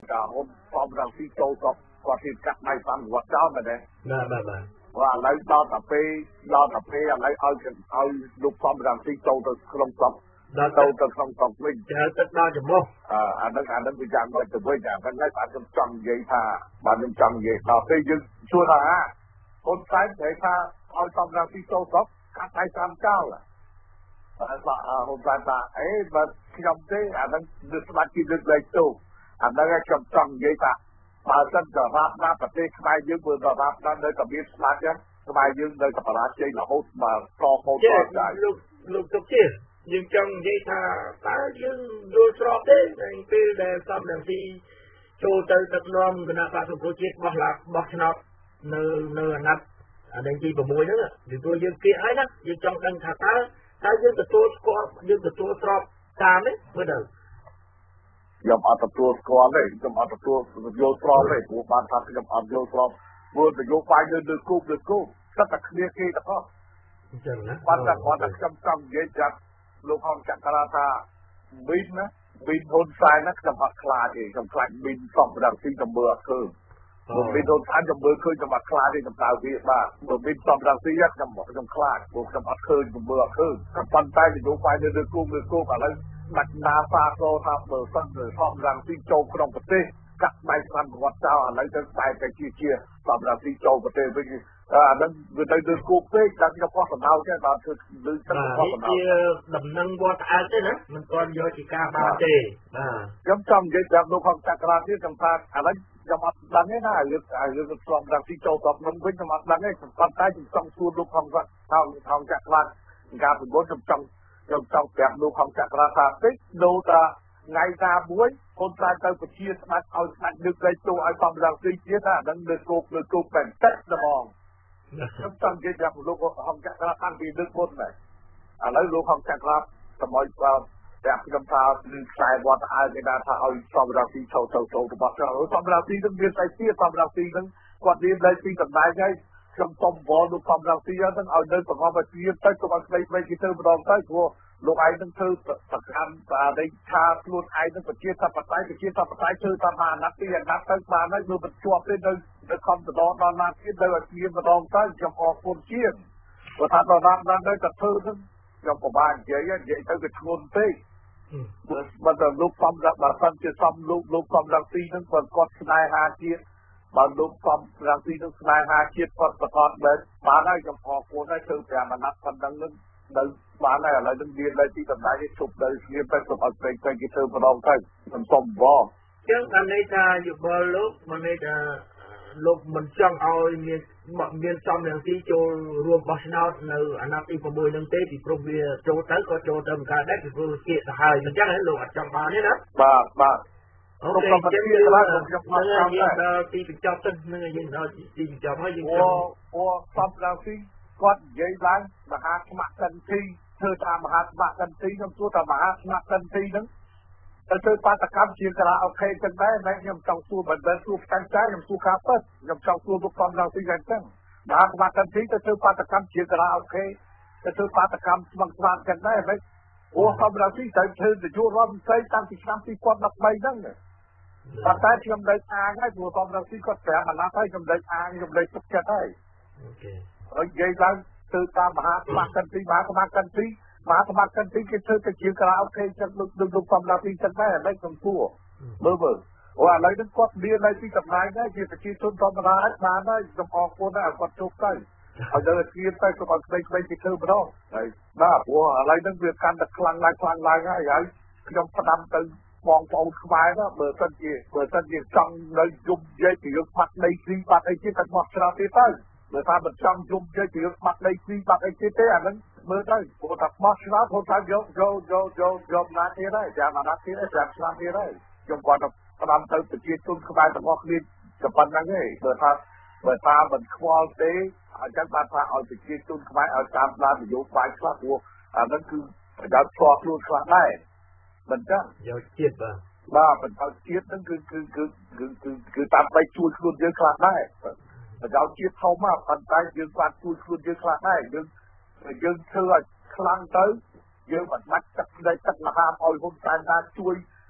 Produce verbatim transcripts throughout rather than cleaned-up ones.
cả hôm phòng rằng khi châu có có thịt cắt này xong vật cho mà đấy Dạ dạ dạ và lấy lo tập phê lo tập phê lấy ơi ơi lúc phòng rằng khi châu từ không sống châu từ không sống mình chờ tất đo chừng mô à anh đang anh đang bị giảm rồi từ bây giờ anh lấy bạn trong trong vậy tha bạn trong trong vậy tha phê dưng xua là con trái thể tha ơi phòng rằng khi châu sống cắt này xong cao là và hôm nay ta ấy mà trong thế anh đang được bắt kịp được lấy tu anh đang trong trong vậy ta mà dân cả pháp naประเทศไทยយើងមើលដល់pháp na នៅតែមានស្លាប់ចឹងស្បែកយើងនៅតែបរាជ័យរហូតមកតហូតដល់ដែរលោកលោកទុកជាយើងចង់និយាយថាតើយើងយល់ស្របទេនៅពេលដែលសំរងស៊ីចូលទៅដឹកនាំគណៈបក្សសង្គ្រោះជាតិបោះឡាបោះឆ្នោតនៅនៅអាណត្តិអានេះទី6ហ្នឹងពីព្រោះយើងគៀកហើយណាយើងចង់ដឹងថាតើតើយើងទទួលស្គាល់យើងទទួលស្របតាមទេមើលទៅខ្ញុំអត់ទទួលស្គាល់ទេខ្ញុំអត់ទទួលយល់ស្របទេព្រោះបានថាខ្ញុំអត់យល់ស្របព្រោះនយោបាយនៅលើគូបលើគូបស្តែគ្នាគេទាំងអស់អញ្ចឹងណាបានតែគាត់តែខ្ញុំចង់និយាយចាត់លោកហងចក្រាថាមីនណាមីនហ៊ុនសែនណាខ្ញុំអត់ខ្លាចទេខ្ញុំខ្លាចមីនសំរងស៊ីទៅមើលអត់ឃើញព្រោះមីនហ៊ុនសែនខ្ញុំមើលឃើញខ្ញុំអត់ខ្លាចទេខ្ញុំដៅវាបាទព្រោះមីនសំរងស៊ីខ្ញុំខ្ញុំខ្លាចព្រោះខ្ញុំអត់ឃើញខ្ញុំមើលអត់ឃើញប៉ុន្តែនយោបាយនៅលើគូបលើគូបឥឡូវដាច់ណាសាកោថាបើសិនទៅសំរងស៊ីចូលក្នុងប្រទេសកាត់ដៃស្រាំគាត់ចោលឥឡូវទៅតែតែជាជាសំរងស៊ីចូលប្រទេសវិញអានឹងវាទៅលើគូពេកដល់ខ្ញុំអស់សំណៅទេបាទគឺលើទឹកអស់សំណៅជាដំណឹងវត្តអើទេណាមិនទាន់យកជាការបានទេបាទខ្ញុំចង់និយាយប្រាប់លោកហងចក្រាទៀតខ្ញុំថាឥឡូវខ្ញុំអត់ដឹងទេណារឿងរឿងសំរងស៊ីចូលទៅក្នុងវិញខ្ញុំអត់ដឹងទេប៉ុន្តែខ្ញុំចង់សួរលោកហងគាត់ថាហងចក្រាការពិបុលខ្ញុំចង់ខ្ញុំចង់ប្រាប់លោកហងចក្រាថាតិចដូរថាថ្ងៃណាមួយហ៊ុនសែនទៅប្រជាស្ដេចឲ្យស្ដេចលើកលែងទោសឲ្យសំរងស៊ីទៀតណានឹងលើគោកលើគោកបែបទឹកហ្មងខ្ញុំចង់និយាយប្រាប់លោកហងចក្រាតាំងពីលើកមុនដែរឥឡូវលោកហងចក្រាសម្រាប់ប្រាប់ខ្ញុំថាគឺខ្សែវត្តអើគេថាឲ្យសំរងស៊ីចូលចូលចូលរបស់គាត់សំរងស៊ីនឹងមានតែទៀតសំរងស៊ីនឹងគាត់រៀនលេខពីតំណែងហើយខ្ញុំសុំវល់លោកសំរងស៊ីហ្នឹងឲ្យនៅប្រកបអាជីពទៅកុំឲ្យស្ដីស្ដីគេទៅម្ដងទៅព្រោះលោកឯងនឹងធ្វើប្រកាន់អានេះថាខ្លួនឯងនឹងប្រជាធិបតេយ្យប្រជាធិបតេយ្យធ្វើតាមអាណត្តិពីអាណត្តិទៅបានហើយមើលមិនជាប់ទេនៅនៅខំដដល់ដល់ណាទៀតនៅអាជីពម្ដងទៅខ្ញុំអរគុណជាងព្រោះថាដល់ណាដល់ទៅតែធ្វើហ្នឹងខ្ញុំពិបាកនិយាយនិយាយទៅវាធ្ងន់ពេកបើតែលោកសំរងបើសិនជាសំលោកលោកសំរងស៊ីហ្នឹងគាត់គាត់ស្នេហាជាតិបើលោកសំរងស៊ីនឹងស្នេហាជាតិគាត់ប្រកបមែនបានហើយខ្ញុំអរគុណហើយធ្វើប្រាំអាណត្តិប៉ុណ្ណឹងនឹងនៅបានហើយឥឡូវនឹងមានលេខទីតំណែងនេះជប់ទៅស្ងៀមទៅសូមឲ្យពេកពេកគេធ្វើម្ដងទៅខ្ញុំសុំវល់ចឹងបានន័យថាយោបល់លោកបានន័យថាលោកមិនចង់ឲ្យមានមានសំរងស៊ីចូលរួមបោះឆ្នោតនៅអាណត្តិទី6នឹងទេពីព្រោះវាចូលទៅក៏ចូលទៅមិនកើតដែរពីព្រោះគៀកទៅហើយអញ្ចឹងហើយលោកអត់ចង់បានទេណាបាទបាទអូខេអញ្ចឹងយើងខ្ញុំមកដល់ដល់ទីបញ្ចប់ទៅនឹងយើងដល់ទីបញ្ចប់ហើយយើងអូអូសំរងស៊ីគាត់និយាយឡើងមហាស្ម័គ្រកិនទីធ្វើតាមមហាស្ម័គ្រកិនទីខ្ញុំសួរថាមហាស្ម័គ្រកិនទីហ្នឹងទៅធ្វើបាតកម្មជាការ៉ាអូខេចឹងដែរតែខ្ញុំចង់សួរមិនមែនសួរផ្កាំចាយខ្ញុំសួរការពិតខ្ញុំចង់សួរលោកសំរងស៊ីយ៉ាងចឹងមហាស្ម័គ្រកិនទីទៅធ្វើបាតកម្មជាការ៉ាអូខេទៅធ្វើបាតកម្មស្ម័គ្រស្មាតចឹងដែរហ្មងអូសំរងស៊ីត្រូវធ្វើនយោបាយរដ្ឋមន្ត្រីតាំងពីឆ្នាំពីរពាន់ដប់បីហ្នឹងប៉ុន្តែខ្ញុំដេកអាងហើយព្រោះសំរងស៊ីគាត់ប្រាប់អាណត្តិហើយខ្ញុំដេកអាងខ្ញុំដេកទុកចិត្តហើយអូខេហើយនិយាយឡើងធ្វើតាមមហាស្ម័គ្រកិនទីមហាស្ម័គ្រកិនទីមហាស្ម័គ្រកិនទីគេធ្វើទៅជាការ៉ាអូខេចឹងលោកលោកសំរងស៊ីចឹងដែរឥឡូវខ្ញុំសួរមើលមើលអូឥឡូវនេះគាត់មាននៅទីតំណែងដែរជាប្រជាជនធម្មតាហើយបានហើយខ្ញុំអរគុណដែរគាត់ជោគទៅហើយទៅគៀនទៅគាត់ក្តីៗគេធ្វើម្ដងហើយបាទព្រោះឥឡូវនេះវាកាន់តែខ្លាំងឡើងខ្លាំងឡើងហើយហើយខ្ញុំផ្ដាំទៅបងប្អូនខ្មែរណាបើសិនជាបើសិនជាចង់នៅយំនិយាយពីរឿងបាត់ដីគ្រីបាត់អីទៀតតែមកឆ្លាតទៀតទៅបើថាមិនចង់យំនិយាយពីរឿងបាត់ដីគ្រីបាត់អីទៀតទេអាហ្នឹងមើលទៅព្រោះថាមកឆ្លាតគាត់ថាយកយកយកយកយកណាទៀតហើយចាំណាទៀតហើយចាំឆ្លាតទៀតហើយខ្ញុំគាត់ទៅផ្ដាំទៅប្រជាជនខ្មែរទាំងអស់គ្នាតែប៉ុណ្្នឹងទេបើថាបើថាមិនខ្វល់ទេអញ្ចឹងបានថាឲ្យប្រជាជនខ្មែរឲ្យតាមដាននយោបាយខ្លះព្រោះអាហ្នឹងគឺប្រយោជន៍ផ្ទាល់ខ្លួនខ្លះដែរមិនចឹងយកជាតិបាទបាទប្រយោជន៍ជាតិហ្នឹងគឺគឺគឺគឺគឺគឺតាមបីជួយខ្លួនយើងខ្លះដែរប្រយោជន៍ជាតិធំមកប៉ុន្តែយើងបានជួយខ្លួនយើងខ្លះដែរយើងយើងធ្វើឲ្យខ្លាំងទៅយើងមិនបាច់ទឹកដីទឹកមហាឲ្យហ៊ុនសែនណាជួយ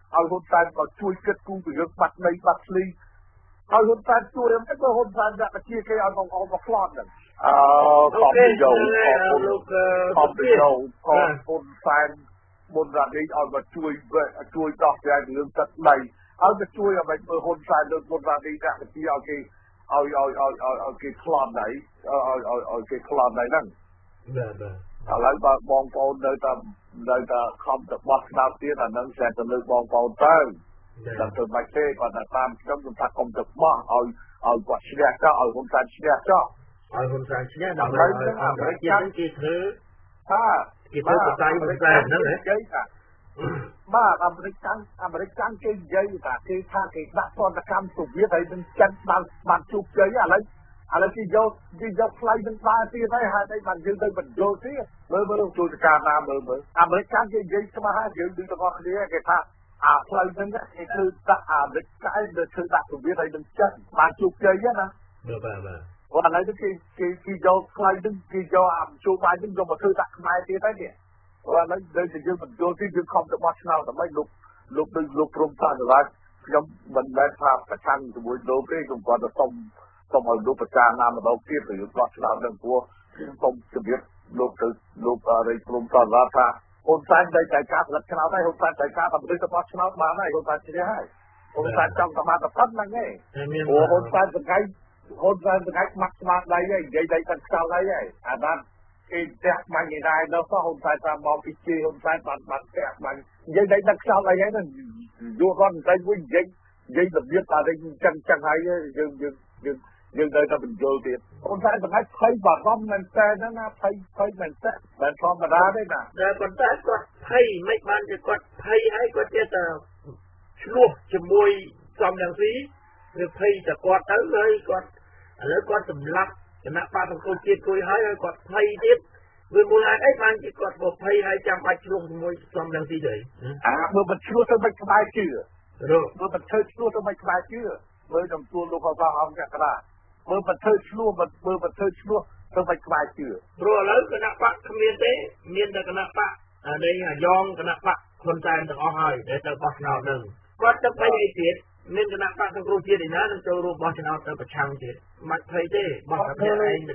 ឲ្យហ៊ុនសែនក៏ជួយគិតគូរពីរឿងបាត់ដីបាត់ស្លីឲ្យហ៊ុនសែនជួយខ្ញុំទៅហ៊ុនសែនដាក់ជាគេឲ្យបងអមកខ្លាត់ហ្នឹងអឺខំយោខំលោកខំយោខំហ៊ុនសែនមុនរ៉ាឌីឲ្យមកជួយជួយដោះស្រាយរឿងទឹកដីឲ្យទៅជួយឲ្យមើលហ៊ុនសែនលើមុនរ៉ាឌីដាក់ជាឲ្យគេឲ្យឲ្យឲ្យឲ្យគេខ្លាត់ដីឲ្យឲ្យឲ្យគេខ្លាត់ដីហ្នឹងបាទបាទឥឡូវបើបងប្អូននៅតែនៅតែខំទៅបោះឆ្នោតទៀតអានឹងsẽទៅលើបងប្អូនទៅដល់ទៅបាច់ទេគាត់ថាតាមខ្ញុំខ្ញុំថាកុំទៅបោះឲ្យឲ្យគាត់ឈ្នះចោលឲ្យហ៊ុនសែនឈ្នះចោលឲ្យហ៊ុនសែនឈ្នះដើម្បីឲ្យអាមេរិកគេធ្វើថាគេធ្វើបកាយហ៊ុនសែនហ្នឹងហ៎បាទអាមេរិកកាំងអាមេរិកកាំងគេនិយាយថាគេថាគេដាក់សន្តិកម្មសូវៀតហើយនឹងចិនបានបានជោគជ័យឥឡូវឥឡូវគេយកគេយកផ្លៃនឹងដើរទៀតហើយហើយតែបានយើងទៅបញ្ចូលទៀតមើលមើលជួយការណាមើលមើលអាមេរិកកាំងគេនិយាយច្បាស់ហើយយើងទាំងអស់គ្នាគេថាអាផ្លូវហ្នឹងគេគឺដាក់អាមេរិកកាំងទៅធ្វើដាក់សូវៀតហើយនឹងចិនបានជោគជ័យណាបាទបាទបាទគាត់ឥឡូវនេះគេគេគេយកផ្លូវហ្នឹងគេយកអាជួបាយហ្នឹងយកមកធ្វើដាក់ខ្មែរទៀតហើយនេះគាត់ឥឡូវដូចជាយើងបញ្ចូលទៀតយើងខំទៅបោះឆ្នោតដើម្បីលោកលោកដូចលោកព្រមតាសម្រាប់ខ្ញុំមិនមែនថាប្រឆាំងជាមួយលោកទេខ្ញុំគាត់ទៅសុំសូមឲ្យលោកប្រកាសណាម្ដងទៀតឬបោះឆ្នោតនឹងព្រោះខ្ញុំជម្រាបលោកទៅលោករាជព្រមតរថាហ៊ុនសែនតែតែការផលិតឆ្នោតហើយហ៊ុនសែនតែការតម្រូវទៅបោះឆ្នោតបានហើយហ៊ុនសែនជ្រះហើយហ៊ុនសែនចង់តាមតែប៉ុណ្្នឹងឯងព្រោះហ៊ុនសែនសង្កេតហ៊ុនសែនសង្កេតខ្មាក់ស្មាតដៃហើយនិយាយដៃទឹកខ្សោយហើយអាបានគេផ្ទះបាញ់ឯដែរដល់សោះហ៊ុនសែនតាមមកពីជេហ៊ុនសែនបានបានផ្ទះបាញ់និយាយដៃទឹកខ្សោយហើយហ្នឹងយកគាត់ទៅវិញនិយាយនិយាយរបៀបតែអញ្ចឹងចឹងហើយយើងយើងយើងយើងទៅតែបញ្ចូលទៀតហ៊ុនសែនសម្រាប់ភ័យបារម្ភមែនតើណាភ័យភ័យមែនតើមិនធម្មតាទេណាតែប៉ុន្តែគាត់ភ័យមិនបានជាគាត់ភ័យហើយគាត់ចេះតែឆ្លោះជាមួយសំរងស៊ីឬភ័យតែគាត់ទៅហើយគាត់ឥឡូវគាត់សម្លាប់គណៈបកសង្គ្រោះជាតិគួយហើយគាត់ភ័យទៀតវាមូលហេតុអីបានជាគាត់ក៏ភ័យហើយចាំបាច់ឆ្លោះជាមួយសំរងស៊ីទៅអាមើលមិនឆ្លោះទៅមិនក្បែរជឿមើលមិនធ្វើឆ្លោះទៅមិនក្បែរជឿមើលចំនួនលោកអសអង្គករាមើលមិនធ្វើឆ្លោះមិនមើលមិនធ្វើឆ្លោះទៅមិនក្បែរជឿព្រោះឥឡូវគណៈបកគ្មានទេមានតែគណៈបកអានេះអាយ៉ងគណៈបកហ៊ុនសែនទាំងអស់ហើយដែលទៅបោះឆ្នោតនឹងគាត់ទៅភ័យអីទៀតមានគណៈបកសង្គ្រោះជាតិឯណានឹងចូលរួមបោះឆ្នោតទៅប្រឆាំងទៀតមិនភ័យទេបោះតែឯងតែឯងទៅណា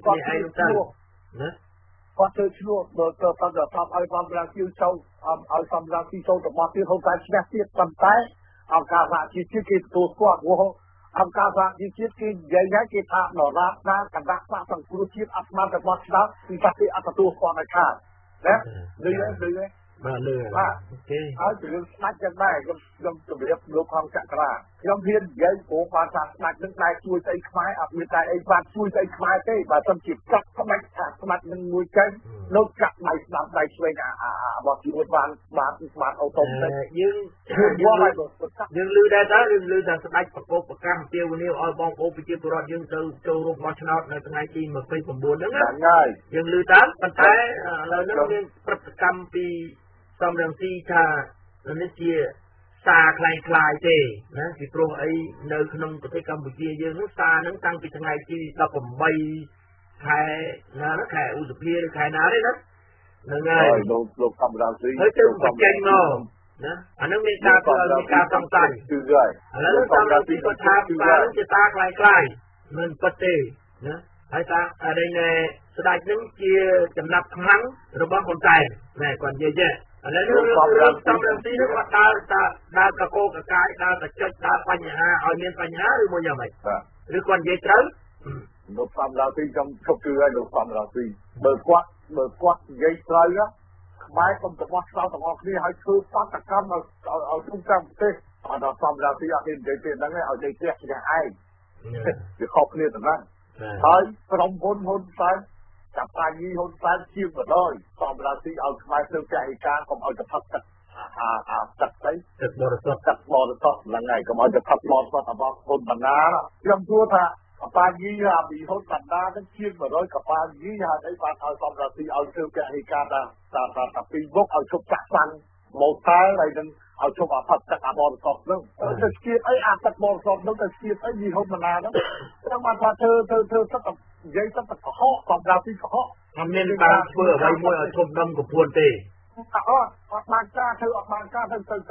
គាត់ធ្វើឆ្លោះដល់ទៅតាមដល់តាមឲ្យសំរាជជចូលឲ្យសំរាជជចូលទៅបោះទៀតហ៊ុនសែនឈ្នះទៀតប៉ុន្តែអង្គការសហជីវជាតិគេទទួលស្គាល់ព្រោះអង្គការសហជីវជាតិគេនិយាយហើយគេថាដរាបណាគណៈបកសង្គ្រោះជាតិអត់បានទៅបោះឆ្នោតគឺថាគេអត់ទទួលស្គាល់ឲ្យខាតណាលឺលឺបាទលឺបាទអូខេហើយពីរឿងស្ដាច់ចឹងដែរខ្ញុំខ្ញុំជម្រាបលោកខំចក្រាខ្ញុំហ៊ាននិយាយព្រោះបានថាស្ដាច់នឹងដែរជួយស្អីខ្មែរអត់មានតែអីបានជួយស្អីខ្មែរទេបើសិនជាកាត់ស្ដាច់ថាស្ដាច់នឹងមួយចេញលោកកាត់ដៃស្ដាប់ដៃឆ្វេងអារបស់ជួយបានបានបានអូតូទេយើងយើងលឺដែរតើយើងលឺថាស្ដាច់ប្រកបប្រកម្មទាវនាវឲ្យបងប្អូនប្រជាពលរដ្ឋយើងទៅចូលរួមបោះឆ្នោតនៅថ្ងៃទីยี่สิบเก้าហ្នឹងណាយើងលឺតាមប៉ុន្តែឥឡូវនេះមានប្រតិកម្មពីសំរងស៊ីថានេះជាសារคล้ายៗទេណាពីព្រោះអីនៅក្នុងប្រទេសកម្ពុជាយើងនោះសារហ្នឹងតាំងពីថ្ងៃទីដប់ប្រាំបីខែណាខែឧសភាឬខែណាទេណាហ្នឹងហើយលោកលោកសំរងស៊ីហើយទៅបញ្ចេញមកណាអានឹងមានការធ្វើឲ្យមានការសង្ស័យគឺហើយឥឡូវសំរងស៊ីគាត់ថាសារហ្នឹងជាសារคล้ายៗមិនពិតទេណាហើយថាអរិញស្ដេចនឹងជាចំណាប់ខ្លាំងរបស់ហ៊ុនសែនណែគាត់និយាយទេឥឡូវនេះសំរងសំរងស៊ីនឹងគាត់ដើរតាដើរកកកកាយដើរតែចុចដើរបញ្ហាឲ្យមានបញ្ហាឬមួយយ៉ាងម៉េចឬគាត់និយាយត្រូវលោកសំរងស៊ីខ្ញុំជប់ជឿឲ្យលោកសំរងស៊ីបើគាត់បើគាត់និយាយត្រូវខ្មែរកុំទៅបោះឆ្នោតទាំងអស់គ្នាឲ្យធ្វើបាតកម្មឲ្យឲ្យជុំតាមប្រទេសអត់ដល់សំរងស៊ីអត់មាននិយាយទេហ្នឹងឯងឲ្យនិយាយផ្ទះគ្នាឯងវាខុសគ្នាទៅណាហើយក្រុមហ៊ុនហ៊ុនសែនចាប់តាញីហ៊ុនសែនជាងបណ្ដោយសំរងស៊ីឲ្យខ្មែរធ្វើចែកឯកាកុំឲ្យទៅផឹកទឹកអាអាទឹកទៅទឹកបរិសុទ្ធទឹកបរិសុទ្ធហ្នឹងហើយកុំឲ្យទៅផឹកបរិសុទ្ធរបស់ហ៊ុនបណ្ណាខ្ញុំគួរថាកប៉ាញីអាពីហ៊ុនបណ្ណានឹងជាងបណ្ដោយកប៉ាញីហើយអីបានឲ្យសំរងស៊ីឲ្យធ្វើចែកឯកាតាតាតាពីមុខឲ្យជប់ចាក់សាំងមកតើហើយនឹងឲ្យជប់អាផឹកទឹកអាបរិសុទ្ធហ្នឹងទៅស្គៀបអីអាទឹកបរិសុទ្ធហ្នឹងទៅស្គៀបអីពីហ៊ុនបណ្ណាហ្នឹងខ្ញុំបានថាធ្វើធ្វើធ្វើទឹកនិយាយទៅកុហកសំរងស៊ីកុហកអត់មានការធ្វើអ្វីមួយឲ្យធំដុំកំពួនទេអត់អត់បានការធ្វើអត់បានការទៅទៅទៅ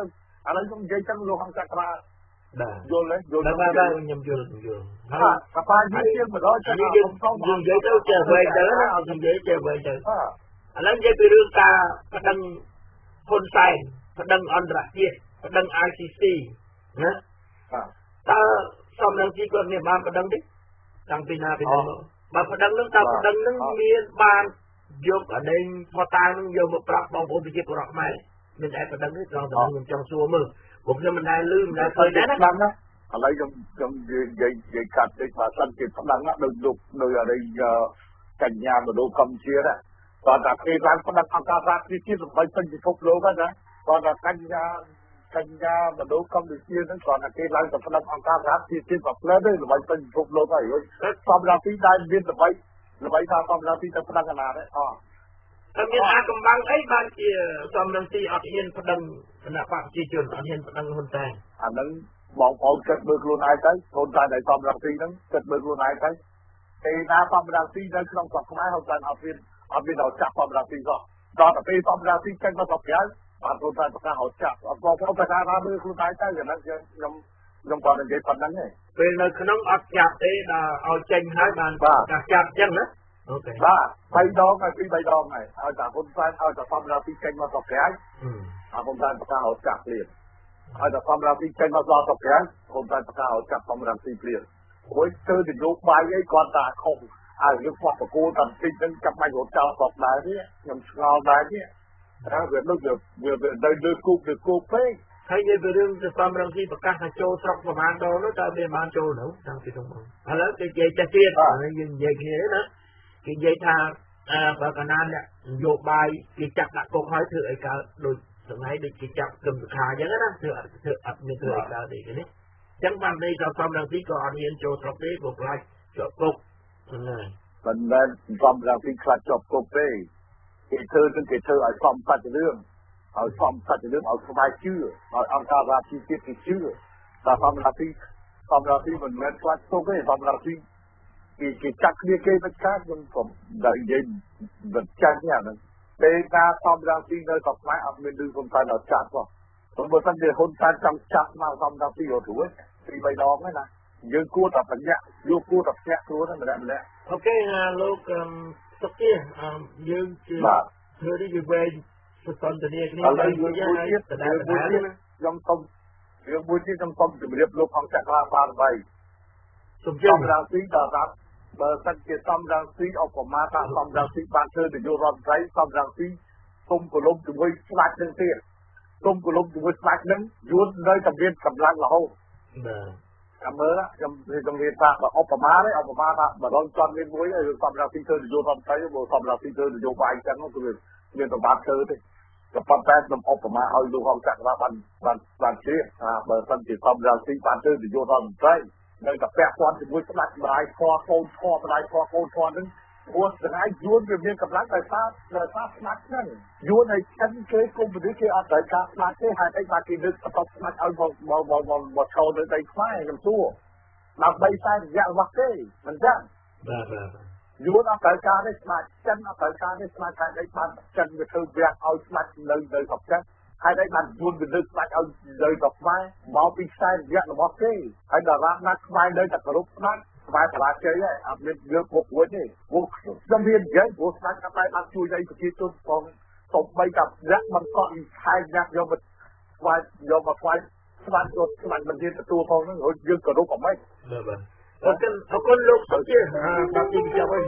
ឥឡូវខ្ញុំនិយាយចឹងលោកអង្គចក្របាទយល់ទេយល់បាទបាទខ្ញុំយល់ខ្ញុំយល់ហើយកប៉ានិយាយជាម្ដងចឹងខ្ញុំសូមយើងនិយាយទៅចេះវិញទៅណាខ្ញុំនិយាយចេះវិញទៅឥឡូវនិយាយពីរឿងការប្តឹងហ៊ុនសែនប្តឹងអន្តរជាតិប្តឹង I C C ណាតើសំរងស៊ីគាត់មានបានប្តឹងទេតាំងពីណាពីណាមកបើប្តឹងនឹងតើប្តឹងនឹងមានបានយកអានេះផតានឹងយកមកប្រាប់បងប្អូនប្រជាពលរដ្ឋខ្មែរមានតែប្តឹងទេត្រង់តែខ្ញុំចង់សួរមើលពួកខ្ញុំមិនដែលលឺមិនដែលឃើញដែរណាឥឡូវខ្ញុំខ្ញុំនិយាយនិយាយកាត់តិចបើសិនជាប្តឹងដូចលោកដោយអានេះកញ្ញាមនោកម្ពុជាណាគាត់ថាគេឡើងប្តឹងអង្គការសហជីវជាតិដើម្បីពេញពិភពលោកណាគាត់ថាកញ្ញាកញ្ញាមនោកម្ពុជាហ្នឹងគាត់ថាគេឡើងទៅប្តឹងអង្គការសហជីវជាតិប្រផ្លែទេដើម្បីពេញពិភពលោកហើយសំរាប់ទីដែលមានល្បីល្បីថាសំរាប់ទីទៅប្តឹងកណាទេអតែមានអាកំបាំងអីបានជាសំរងស៊ីអត់ហ៊ានប្តឹងគណៈបកប្រជាជនអត់ហ៊ានប្តឹងហ៊ុនសែនអាហ្នឹងបងប្អូនគិតមើលខ្លួនឯងទៅហ៊ុនសែនដែលសំរងស៊ីហ្នឹងគិតមើលខ្លួនឯងទៅពេលណាសំរងស៊ីនៅក្នុងស្រុកខ្មែរហ៊ុនសែនអត់មានអត់មានដល់ចាប់សំរងស៊ីសោះដល់តែពេលសំរងស៊ីចេញមកស្រុកក្រៅបានហ៊ុនសែនប្រកាសឲ្យចាប់អត់បងប្អូនប្រកាសថាមើលខ្លួនឯងទៅយ៉ាងហ្នឹងខ្ញុំខ្ញុំគាត់និយាយប៉ុណ្្នឹងទេពេលនៅក្នុងអត់ចាប់ទេដល់ឲ្យចេញហើយបានប្រកាសចាប់អញ្ចឹងណាអូខេបាទបីដងហើយពីរបីដងហើយឲ្យតែហ៊ុនសែនឲ្យតែសំរងស៊ីចេញមកស្រុកក្រៅអត់ហ៊ុនសែនប្រកាសឲ្យចាប់ព្រាមឲ្យតែសំរងស៊ីចេញមកដល់ស្រុកក្រៅហ៊ុនសែនប្រកាសឲ្យចាប់សំរងស៊ីព្រាមព្រោះធ្វើនយោបាយអីគាត់ថាខុសឲ្យយើងផ្ោះប្រគល់តាមទីហ្នឹងចាប់បាច់រត់ចោលស្រុកដែរនេះខ្ញុំឆ្ងល់ដែរនេះតែវាដូចវាវានៅលើគូលើគូពេកហើយនិយាយពីរឿងសំរងស៊ីប្រកាសថាចូលស្រុកប្រហែលដងនោះតើវាបានចូលនោះតាំងពីក្នុងមកឥឡូវគេនិយាយចេះទៀតយើងនិយាយគ្នាណាគេនិយាយថាអឺបើកណានអ្នកនយោបាយគេចាប់ដាក់គុកហើយធ្វើអីកើតដូចថ្ងៃដូចគេចាប់គឹមសុខាអញ្ចឹងណាធ្វើធ្វើអត់មានធ្វើអីកើតទេគេនេះអញ្ចឹងបានន័យថាសំរងស៊ីក៏អត់ហ៊ានចូលស្រុកទេព្រោះខ្លាចជាប់គុកហ្នឹងមិនមែនសំរងស៊ីខ្លាចជាប់គុកទេគេធ្វើនឹងគេធ្វើឲ្យសំសាច់រឿងឲ្យសំសាច់រឿងឲ្យស្វែងជឿឲ្យអង្គការសហជីវជាតិគេជឿតែសំរងស៊ីសំរងស៊ីមិនមែនខ្លាចគុកទេសំរងស៊ីគេគេចាក់គ្នាគេមិនខាតខ្ញុំខ្ញុំដល់និយាយមិនចាស់នេះហ្នឹងពេលណាសំរងស៊ីនៅស្រុកខ្មែរអត់មានឮហ៊ុនសែនដល់ចាប់ផងព្រោះបើសិនជាហ៊ុនសែនចង់ចាប់មកសំរងស៊ីរត់រួចពីបីដងហ្នឹងណាយើងគួរតែបញ្ញាយកគួរតែភ្នាក់ខ្លួនម្នាក់ម្នាក់អូខេលោកសុខទៀតយើងជាធ្វើនេះវាវែងសន្ទនាគ្នាហើយយើងមួយទៀតខ្ញុំសូមរឿងមួយទៀតខ្ញុំសូមជម្រាបលោកអង្គចក្របានបីសំរងស៊ីដល់បើសិនជាសំរងស៊ីឧបមាថាសំរងស៊ីបានធ្វើនយោបាយរដ្ឋមន្ត្រីសំរងស៊ីគុំកលុំជាមួយស្វាច់នឹងទៀតគុំកលុំជាមួយស្វាច់នឹងយួននៅតែមានកម្លាំងរហូតបាទចាំមើលខ្ញុំខ្ញុំនិយាយថាបើឧបមាទេឧបមាថាបើដល់គាត់មានមួយហើយសំរងស៊ីធ្វើនយោបាយរដ្ឋមន្ត្រីបើសំរងស៊ីធ្វើនយោបាយអញ្ចឹងគឺមានប្រមាថធ្វើទេក៏ប៉ុន្តែខ្ញុំឧបមាឲ្យលោកអង្គចក្របានបានបានជ្រាបថាបើសិនជាសំរងស៊ីបានធ្វើនយោបាយរដ្ឋមន្ត្រីនៅតែពាក់ព័ន្ធជាមួយស្ដេចម្ដាយធေါ်កូនធေါ်ម្ដាយធေါ်កូនធေါ်ហ្នឹងព្រោះស្ដាយយួនវាមានកម្លាំងដោយសារដោយសារស្ដេចហ្នឹងយួនឲ្យចិនគេគុំវិនិច្ឆ័យគេអត់ត្រូវការស្ដេចទេហើយអីបានគេលើកបន្តស្ដេចឲ្យមកមកមកមកឈរនៅដីខ្មែរខ្ញុំសួរដើម្បីតែរយៈរបស់គេមិនចឹងបាទបាទយួនអត់ត្រូវការទេស្ដេចចិនអត់ត្រូវការទេស្ដេចតែអីបានចិនវាធ្វើវាក់ឲ្យស្ដេចនៅនៅស្រុកចិនហើយតែបានយួនវាលើកស្ដេចឲ្យនៅស្រុកខ្មែរមកពីខ្សែរយៈរបស់គេហើយដល់រាណាត់ខ្មែរនៅតែគោរពស្ដេចខ្មែរបរាជ័យហើយអត់មានលើកពុករួចទេព្រោះខ្ញុំមាននិយាយព្រោះស្ដេចតែបានជួយឲ្យប្រជាជនផងសូម្បីតែរៈមិនកក់ខែញ៉ាក់យកមកស្វាយយកមកស្វាយស្វាយរត់ស្វាយមិនមានទទួលផងហ្នឹងយើងគោរពអត់ម៉េចបាទអរគុណអរគុណលោកសុជាបាទទីចាប់ហើយ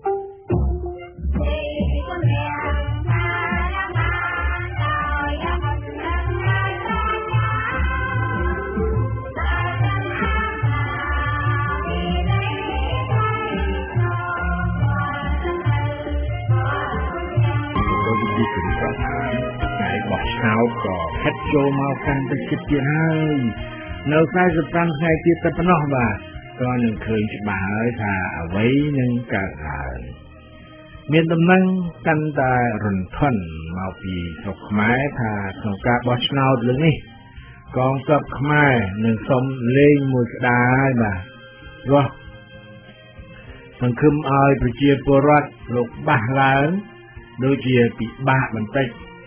ហើយបោះឆ្នោតក៏ហិតចូលមកកាន់តែជិតទៀតហើយនៅខ្សែសិបប្រាំថ្ងៃទៀតតែប៉ុណ្ណោះបាទក៏នឹងឃើញច្បាស់ហើយថាអ្វីនឹងកើតហើយមានដំណឹងកាន់តែរន្ធត់មកពីស្រុកខ្មែរថាក្នុងការបោះឆ្នោតលើកនេះកងទ័ពខ្មែរនឹងសុំលេងមួយក្តារហើយបាទព្រោះសង្ឃឹមឲ្យប្រជាពលរដ្ឋលោកបាសឡើងដូចជាពិបាកបន្តិច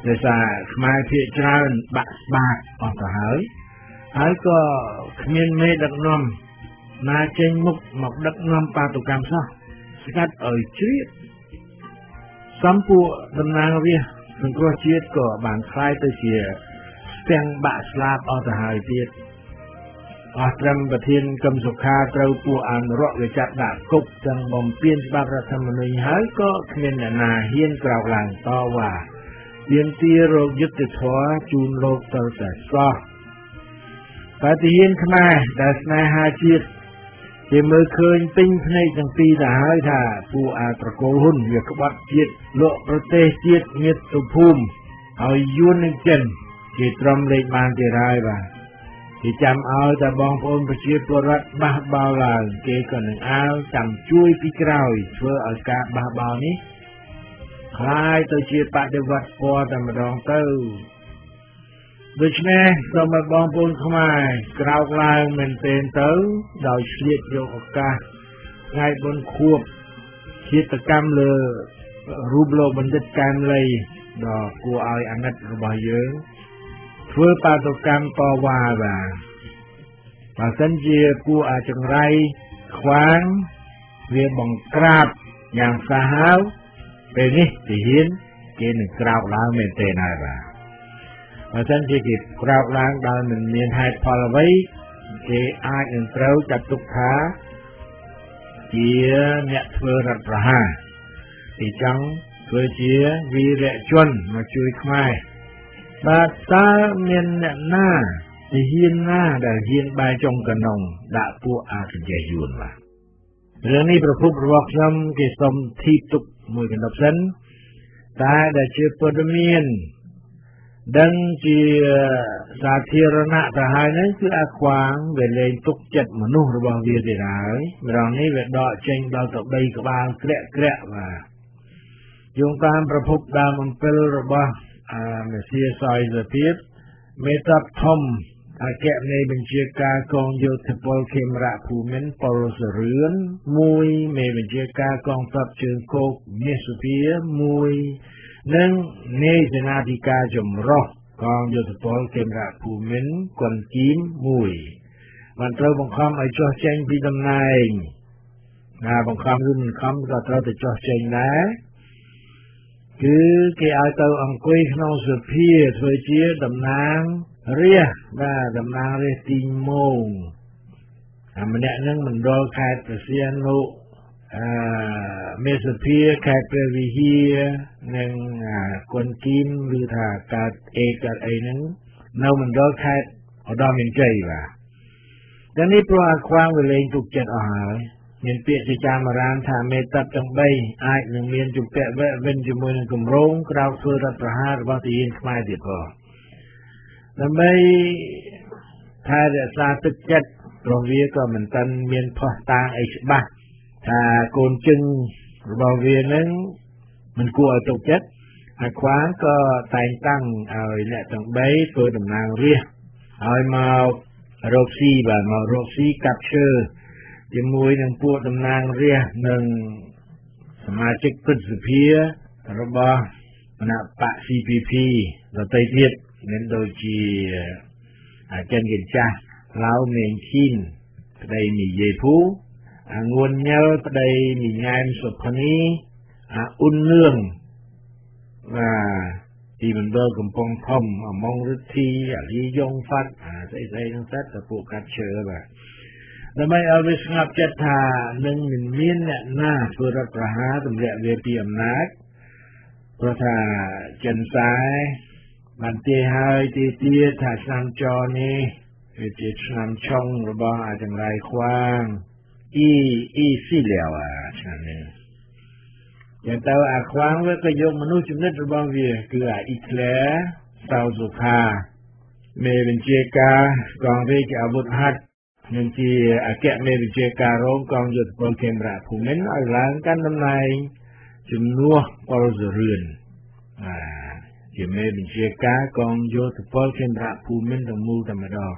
ដោយសារខ្មែរភាគច្រើនបាក់ស្បាតអស់ទៅហើយហើយក៏គ្មានមេដឹកនាំណាចេញមុខមកដឹកនាំបាតុកម្មសោះស្កាត់ឲ្យជ្រៀតសម្ពួកតំណាងរាស្ត្រសង្គ្រោះជាតិក៏បានខ្លាយទៅជាស្ទាំងបាក់ស្លាប់អស់ទៅហើយទៀតអស់ត្រឹមប្រធានកឹមសុខាត្រូវពួកអនុរដ្ឋវាចាត់ដាក់គុកទាំងបំពេញច្បាប់រដ្ឋធម្មនុញ្ញហើយក៏គ្មានអ្នកណាហ៊ានក្រោកឡើងតវ៉ាទាមទាររកយុត្តិធម៌ជូនលោកទៅតែសោះបទហ៊ានខ្មែរដែលស្នេហាជាតិគេមើលឃើញពេញភ្នែកទាំងពីរទៅហើយថាពួកអាត្រកូលហ៊ុនវាក្បត់ជាតិលក់ប្រទេសជាតិមាតុភូមិឲ្យយួននឹងចិនគេទ្រាំលេខបានទៀតហើយបាទគេចាំឲ្យតែបងប្អូនប្រជាពលរដ្ឋបះបោរឡើងគេក៏នឹងអើចាំជួយពីក្រោយធ្វើឲ្យការបះបោរនេះคล้ายទៅជាបដិវត្តពណ៌តែម្ដងទៅដូច្នេះសូមឲ្យបងប្អូនខ្មែរក្រោកឡើងមែនទែនទៅដោយឆ្លៀតយកឱកាសថ្ងៃបុណ្យខួបជាតិកម្មលើរូបលោកបណ្ឌិតកែមលីដ៏គួរឲ្យអាណិតរបស់យើងធ្វើបាតុកម្មតវ៉ាបាទបើសិនជាពួកអាចង្រៃខ្វាងវាបង្ក្រាបយ៉ាងសាហាវពេលនេះទាហានគេនឹងក្រោកឡើងមែនទេហើយបាទបើសិនជាគេក្រោកឡើងដោយមិនមានហេតុផលអ្វីគេអាចនឹងត្រូវចាត់ទុកថាជាអ្នកធ្វើរដ្ឋប្រហារទីចង់ធ្វើជាវីរៈជនមកជួយខ្មែរបាទតើមានអ្នកណាទាហានណាដែលហ៊ានបែរចុងកណ្ដុងដាក់ពួកអកញ្ចេះយួនបាទរឿងនេះប្រភពរបស់ខ្ញុំគេសុំធីបទុកមួយកណ្ដប់សិនតែដែលជាព័ត៌មានដឹងជាសាធារណៈទៅហើយហ្នឹងគឺអាខ្វាងវាលែងទុកចិត្តមនុស្សរបស់វាទៀតហើយម្ដងនេះវាដកចេញដល់ទៅបីក្បាលក្រាក់ក្រាក់បាទយោងតាមប្រភពដើមអំពិលរបស់អាមេធាសយសភាពមេតបធំអគ្គនៃបញ្ជាការកងយោធពលខេមរៈភូមិន្ទពលសរឿនមួយមេបញ្ជាការកងទ័ពជើងគោកមាសសុភាមួយនិងនៃសេនាធិការចម្រុះកងយោធពលខេមរៈភូមិន្ទគុនគីមមួយបានត្រូវបង្ខំឲ្យចុះចេញពីតំណែងណាបង្ខំឬមិនខំក៏ត្រូវទៅចុះចេញដែរគឺគេឲ្យទៅអង្គុយក្នុងសភាធ្វើជាតំណាងរាស្ត្របាទតំណាងរាស្ត្រទីម៉ោងអាម្នាក់នឹងមណ្ឌលខេត្តព្រះសីហនុអឺមេសភាខេត្តព្រះវិហារនិងគុនគីមឬថាកើតអេកើតអីហ្នឹងនៅមណ្ឌលខេត្តឧត្តរមានជ័យបាទតែនេះព្រោះអាខ្វាងវាលែងទុកចិត្តអស់ហើយមានពាក្យជាចាមរានថាមេតបទាំងបីអាចនឹងមានជំពាក់វគ្គវិនជាមួយនឹងគម្រោងក្រោកធ្វើរដ្ឋប្រហាររបស់ទាហានខ្មែរទៀតផងដើម្បីថែរក្សាទឹកចិត្តព្រោះវាក៏មិនទាន់មានផុសតាងអីច្បាស់ថាកូនជឹងរបស់វានឹងមិនគួរឲ្យទុកចិត្តអាខ្វាងក៏តែងតាំងឲ្យអ្នកទាំងបីធ្វើតំណាងរាស្ត្រឲ្យមករកស៊ីបាទមករកស៊ីកាប់ឈើជាមួយនឹងពួកតំណាងរាស្ត្រនិងសមាជិកព្រឹទ្ធសភារបស់គណៈបក ซี พี พี ដទៃទៀតមានដូចជាអាចិនកញ្ចាស់ឡៅមេងឈីនប្តីនិយាយភូអាងួនញ៉លប្តីនិញ៉ែមសុផនីអាអ៊ុននឿងបាទទីមណ្ឌលកំពង់ធំអាម៉ងរិទ្ធីអាលីយ៉ុងហ្វាត់អាស្អីស្អីហ្នឹងទៅពួកកាត់ឈើបាទដើម្បីឲ្យវាស្ងប់ចិត្តថានឹងមិនមានអ្នកណាធ្វើរដ្ឋប្រហារទម្លាក់វាពីអំណាចព្រោះថាចិនសាយបានទាយហើយទាយទៀតថាឆ្នាំចនេះវាជាឆ្នាំឆុងរបស់អាចង្រៃខ្វាងអ៊ីអ៊ីស៊ីលាវឆ្នាំនេះយ៉ាងទៅអាខ្វាងវាក៏យកមនុស្សចំណិតរបស់វាគឺអាអ៊ីក្លែសៅសុខាមេបញ្ជាការកងរាជអាវុធហត្ថនឹងជាអគ្គមេបញ្ជាការរងកងយោធពលខេមរៈភូមិន្ទឲ្យឡើងកាន់តំណែងជំនួសពលសរឿនអាជាមេបញ្ជាការកងយោធពលខេមរៈភូមិន្ទទាំងមូលតែម្ដង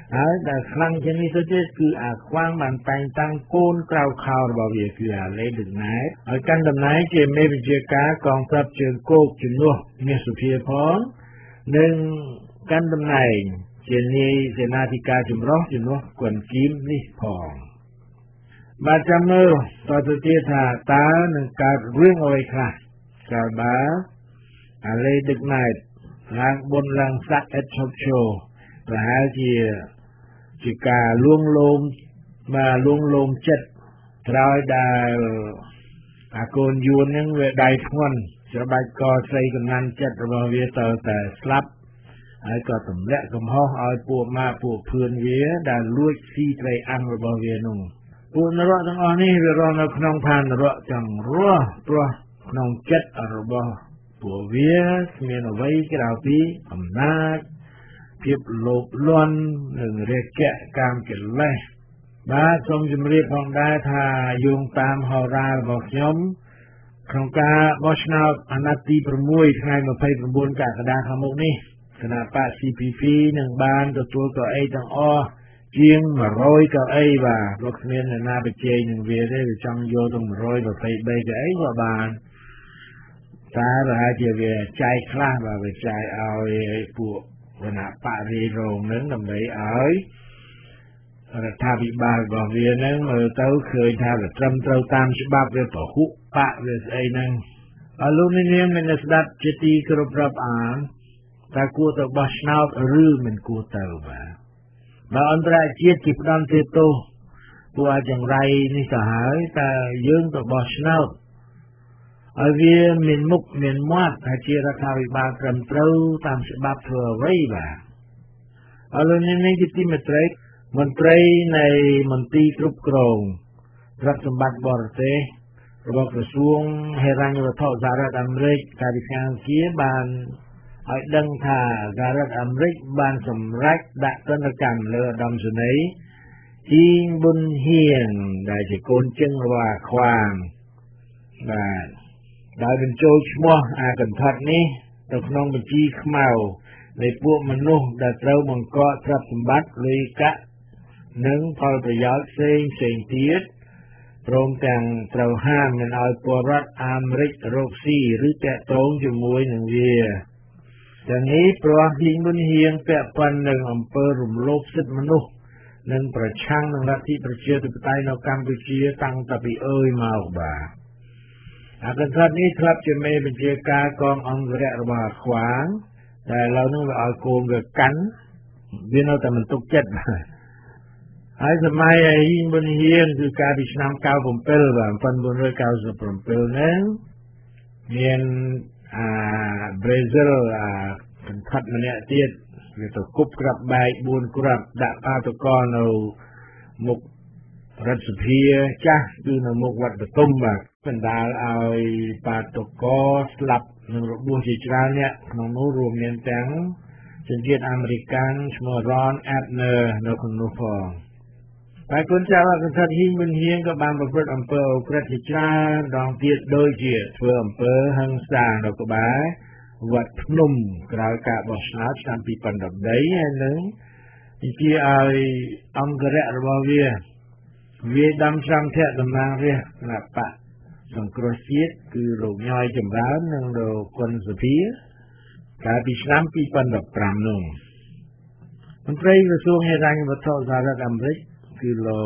ហើយដែលខ្លាំងជាងនេះទៅទៀតគឺអាខ្វាងបានតែងតាំងកូនក្រៅខោរបស់វាគឺអាលេដឹកណែតហើយកាន់តំណែងជាមេបញ្ជាការកងទ័ពជើងគោកជំនួសមាសសុភាផងនិងកាន់តំណែងជានាយសេនាធិការចម្រុះជំនួសគន់គីមនេះផងបាទចាំមើលតទៅទៀតថាតើនឹងកើតរឿងអ្វីខ្លះក្រោយបើអាលេដឹកណែតឡើងបុណ្យឡើងស័ក្តិឥតឈប់ឈរប្រហែលជាជាការលួងលោមមកលួងលោមចិត្តក្រោយដែលអាកូនយួនហ្នឹងវាដៃធ្ងន់ច្របាច់កស្រីកំណាន់ចិត្តរបស់វាទៅតែស្លាប់ហើយក៏ទម្លាក់កំហុសឲ្យពួកម៉ាពួកភឿនវាដែលលួចស៊ីត្រីអាំងរបស់វានោះពួកនរកទាំងអស់នេះវារស់នៅក្នុងឋាននរកចង់រស់ព្រោះក្នុងចិត្តរបស់ពួកវាគ្មានអ្វីក្រៅពីអំណាចភាពលោភលន់និងរាគៈកាមកិលេសបាទសូមជម្រាបផងដែរថាយោងតាមហោរារបស់ខ្ញុំក្នុងការបោះឆ្នោតអាណត្តិទីប្រាំមួយថ្ងៃម្ភៃប្រាំបួនកក្កដាខាងមុខនេះគណៈបក ซี พี พี នឹងបានទទួលកៅអីទាំងអស់ជាងមួយរយកៅអីបាទលោកគ្មានអ្នកណាប្រជែងនឹងវាទេវាចង់យកទៅមួយរយยี่สิบสามកៅអីក៏បានតែប្រហែលជាវាចែកខ្លះបាទវាចែកឲ្យពួកគណៈបរិរងនឹងដើម្បីឲ្យរដ្ឋាភិបាលរបស់វានឹងមើលទៅឃើញថាវាត្រឹមត្រូវតាមច្បាប់វាពហុបកវាស្អីហ្នឹងអរលោកនាងមានស្ដាប់ជាទីគោរពរាប់អានតើគួរទៅបោះឆ្នោតឬមិនគួរទៅបាទបើអន្តរជាតិគេផ្ដន់ទេទោសពួកអាចង្រៃនេះទៅហើយតើយើងទៅបោះឆ្នោតឲ្យវាមានមុខមានមាត់ថាជារដ្ឋាភិបាលត្រឹមត្រូវតាមច្បាប់ធ្វើអ្វីបាទអរលោកនាងជាទីមេត្រីមន្ត្រីនៃមន្ទីរគ្រប់គ្រងទ្រព្យសម្បត្តិបរទេសរបស់ក្រសួងហិរញ្ញវត្ថុសហរដ្ឋអាមេរិកកាលពីថ្ងៃអង្គារបានឲ្យដឹងថាសហរដ្ឋអាមេរិកបានសម្រេចដាក់ទណ្ឌកម្មលើឧត្តមសេនីយ៍ជីងប៊ុនហៀងដែលជាកូនជឹងរបស់អាខ្វាងបាទដោយបញ្ចូលឈ្មោះអាកន្ធត់នេះទៅក្នុងបញ្ជីខ្មៅនៃពួកមនុស្សដែលត្រូវបង្កកទ្រព្យសម្បត្តិលុយកាក់និងផលប្រយោជន៍ផ្សេងផ្សេងទៀតព្រមទាំងត្រូវហាមមិនឲ្យពលរដ្ឋអាមេរិករកស៊ីឬតាក់ទងជាមួយនឹងវាទាំងនេះព្រោះជីងប៊ុនហៀងពាក់ព័ន្ធនឹងអំពើរំលោភសិទ្ធិមនុស្សនិងប្រឆាំងនឹងលទ្ធិប្រជាធិបតេយ្យនៅកម្ពុជាតាំងតពីអើយមកបាទអាកន្ធត់នេះធ្លាប់ជាមេបញ្ជាការកងអង្គរៈរបស់អាខ្វាងតែឥឡូវនេះវាឲ្យកូនវាកាន់វានៅតែមិនទុកចិត្តបាទហើយសម័យឯជីងប៊ុនហៀងគឺកាលពីឆ្នាំเก้าสิบเจ็ดបាទnineteen ninety-sevenហ្នឹងមានអាប្រេស៊ីលអាកន្ធត់ម្នាក់ទៀតវាទៅគប់ក្រាប់បែកbốnគ្រាប់ដាក់បាតុករនៅមុខរដ្ឋសភាចាស់គឺនៅមុខវត្តបទុមបាទបណ្ដាលឲ្យបាតុករស្លាប់និងរបួសជាច្រើនអ្នកក្នុងនោះរួមមានទាំងជនជាតិអាមេរិកឈ្មោះ Ron Abner នៅក្នុងនោះផងហើយគុណចាស់អកន្ធត់ជីងប៊ុនហៀងក៏បានប្រព្រឹត្តអំពើឧក្រិដ្ឋជាច្រើនដងទៀតដូចជាធ្វើអំពើហិង្សានៅក្បែរវត្តភ្នំក្រោយការបោះឆ្នោតឆ្នាំtwo thousand tenហើយនឹងនិយាយឲ្យអង្គរៈរបស់វាវាដំសំធៈតំណាងរាស្ត្រគណៈបកសង្គ្រោះជាតិគឺលោកញយចម្រើននិងលោកគុណសុភាកាលពីឆ្នាំtwo thousand fifteenនោះមន្ត្រីក្រសួងហិរញ្ញវត្ថុសហរដ្ឋអាមេរិកគឺលោក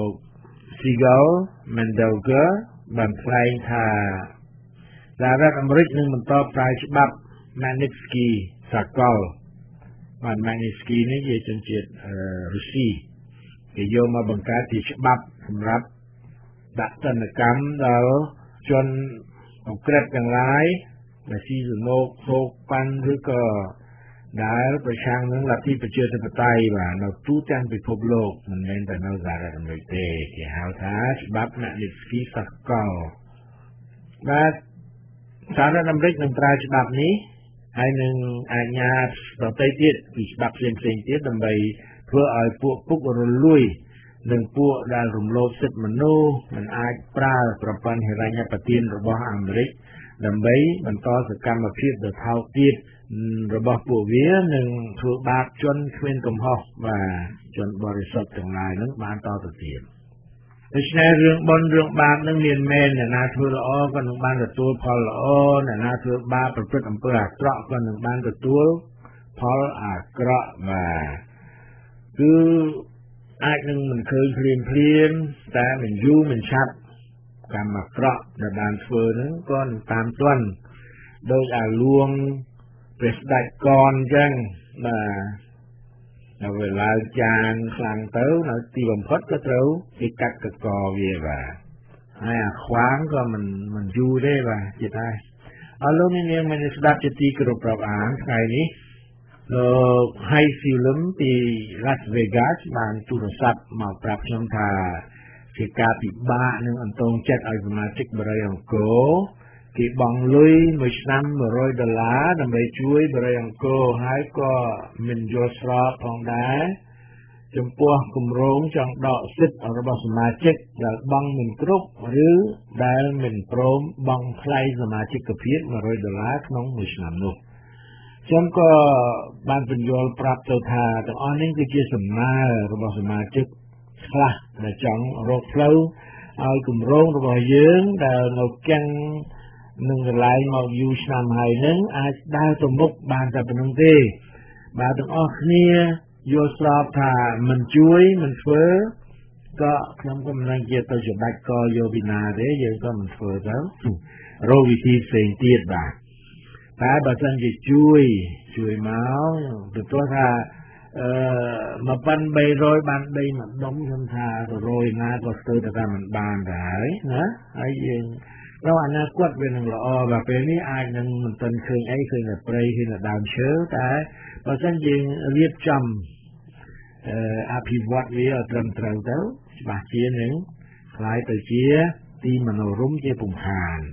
Sigal Mandelker បានថ្លែងថាសហរដ្ឋអាមេរិកនឹងបន្តប្រើច្បាប់ Magnitsky សកលបាទ Magnitsky នេះជាជនជាតិរុស្ស៊ីគេយកមកបង្កើតជាច្បាប់សម្រាប់ដាក់ទណ្ឌកម្មដល់ជនអក្រិតទាំងឡាយដែលស៊ីសនុកហូបប៉ាន់ឬក៏ដែលប្រឆាំងនឹងលទ្ធិប្រជាធិបតេយ្យបាទនៅទូទាំងពិភពលោកមិនមែនតែនៅសហរដ្ឋអាមេរិកទេគេហៅថាច្បាប់ Magnitsky សកលបាទសហរដ្ឋអាមេរិកនឹងប្រើច្បាប់នេះហើយនឹងអាជ្ញាដទៃទៀតពីច្បាប់ផ្សេងៗទៀតដើម្បីធ្វើឲ្យពួកពុករលួយនិងពួកដែលរំលោភសិទ្ធិមនុស្សមិនអាចប្រើប្រព័ន្ធហិរញ្ញប្បទានរបស់អាមេរិកដើម្បីបន្តសកម្មភាពដ៏ថោកទាបរបស់ពួកវានឹងធ្វើបាបជនគ្មានកំហុសបាទជនបរិសុទ្ធទាំងឡាយនឹងបានតទៅទៀតដូច្នេះរឿងបុណ្យរឿងបាបនឹងមានមែនអ្នកណាធ្វើល្អក៏នឹងបានទទួលផលល្អអ្នកណាធ្វើបាបប្រព្រឹត្តអំពើអាក្រក់ក៏នឹងបានទទួលផលអាក្រក់បាទគឺអាចនឹងមិនឃើញភ្លាមភ្លាមតែមិនយូរមិនឆាប់កម្មអាក្រក់ដែលបានធ្វើនឹងក៏នឹងតាមទាន់ដោយអាលួងព្រះស្ដេចកនអញ្ចឹងបាទដល់វាឡើងចានខ្លាំងទៅនៅទីបំផុតក៏ត្រូវគេកាត់កកវាបាទហើយអាខ្វាងក៏មិនមិនយូរទេបាទជិតហើយអរលោកអ្នកនាងមានស្ដាប់ជាទីគោរពរាប់អានថ្ងៃនេះលោក High Film ពី Las Vegas បានទូរស័ព្ទមកប្រាប់ខ្ញុំថាជាការពិបាកនឹងអន្តងចិត្តឲ្យសមាជិកបរិយាអង្គរគេបង់លុយមួយឆ្នាំមួយរយដុល្លារដើម្បីជួយបរិយាអង្គរហើយក៏មិនយល់ស្របផងដែរចំពោះគម្រោងចង់ដកសិទ្ធិរបស់សមាជិកដែលបង់មិនគ្រប់ឬដែលមិនព្រមបង់ថ្លៃសមាជិកភាពមួយរយដុល្លារក្នុងមួយឆ្នាំនោះខ្ញុំក៏បានបញ្យល់ប្រាប់ទៅថាទាំងអស់នេះគឺជាសំណើរបស់សមាជិកខ្លះដែលចង់រកផ្លូវឲ្យគម្រោងរបស់យើងដែលនៅកាំងនឹងកន្លែងមកយូរឆ្នាំហើយនឹងអាចដើរទៅមុខបានតែប៉ុណ្្នឹងទេបើទាំងអស់គ្នាយល់ស្របថាមិនជួយមិនធ្វើក៏ខ្ញុំក៏មិនដឹងជាទៅច្បាច់ក៏យកពីណាទេយើងក៏មិនធ្វើទៅរកវិធីផ្សេងទៀតបាទតែបើសិនជាជួយជួយមកទៅព្រោះថាអឺមួយប៉ាន់បីរយបានដីមួយដុំខ្ញុំថាទៅរយណាក៏ស្ទើរតែថាមិនបានដែរណាហើយយើងដល់អនាគតវានឹងល្អបាទពេលនេះអាចនឹងមិនទាន់ឃើញអីឃើញតែព្រៃឃើញតែដើមឈើតែបើសិនយើងរៀបចំអឺអភិវឌ្ឍវាឲ្យត្រឹមត្រូវទៅច្បាស់ជានឹងคล้ายទៅជាទីមនោរម្យជាពំខាន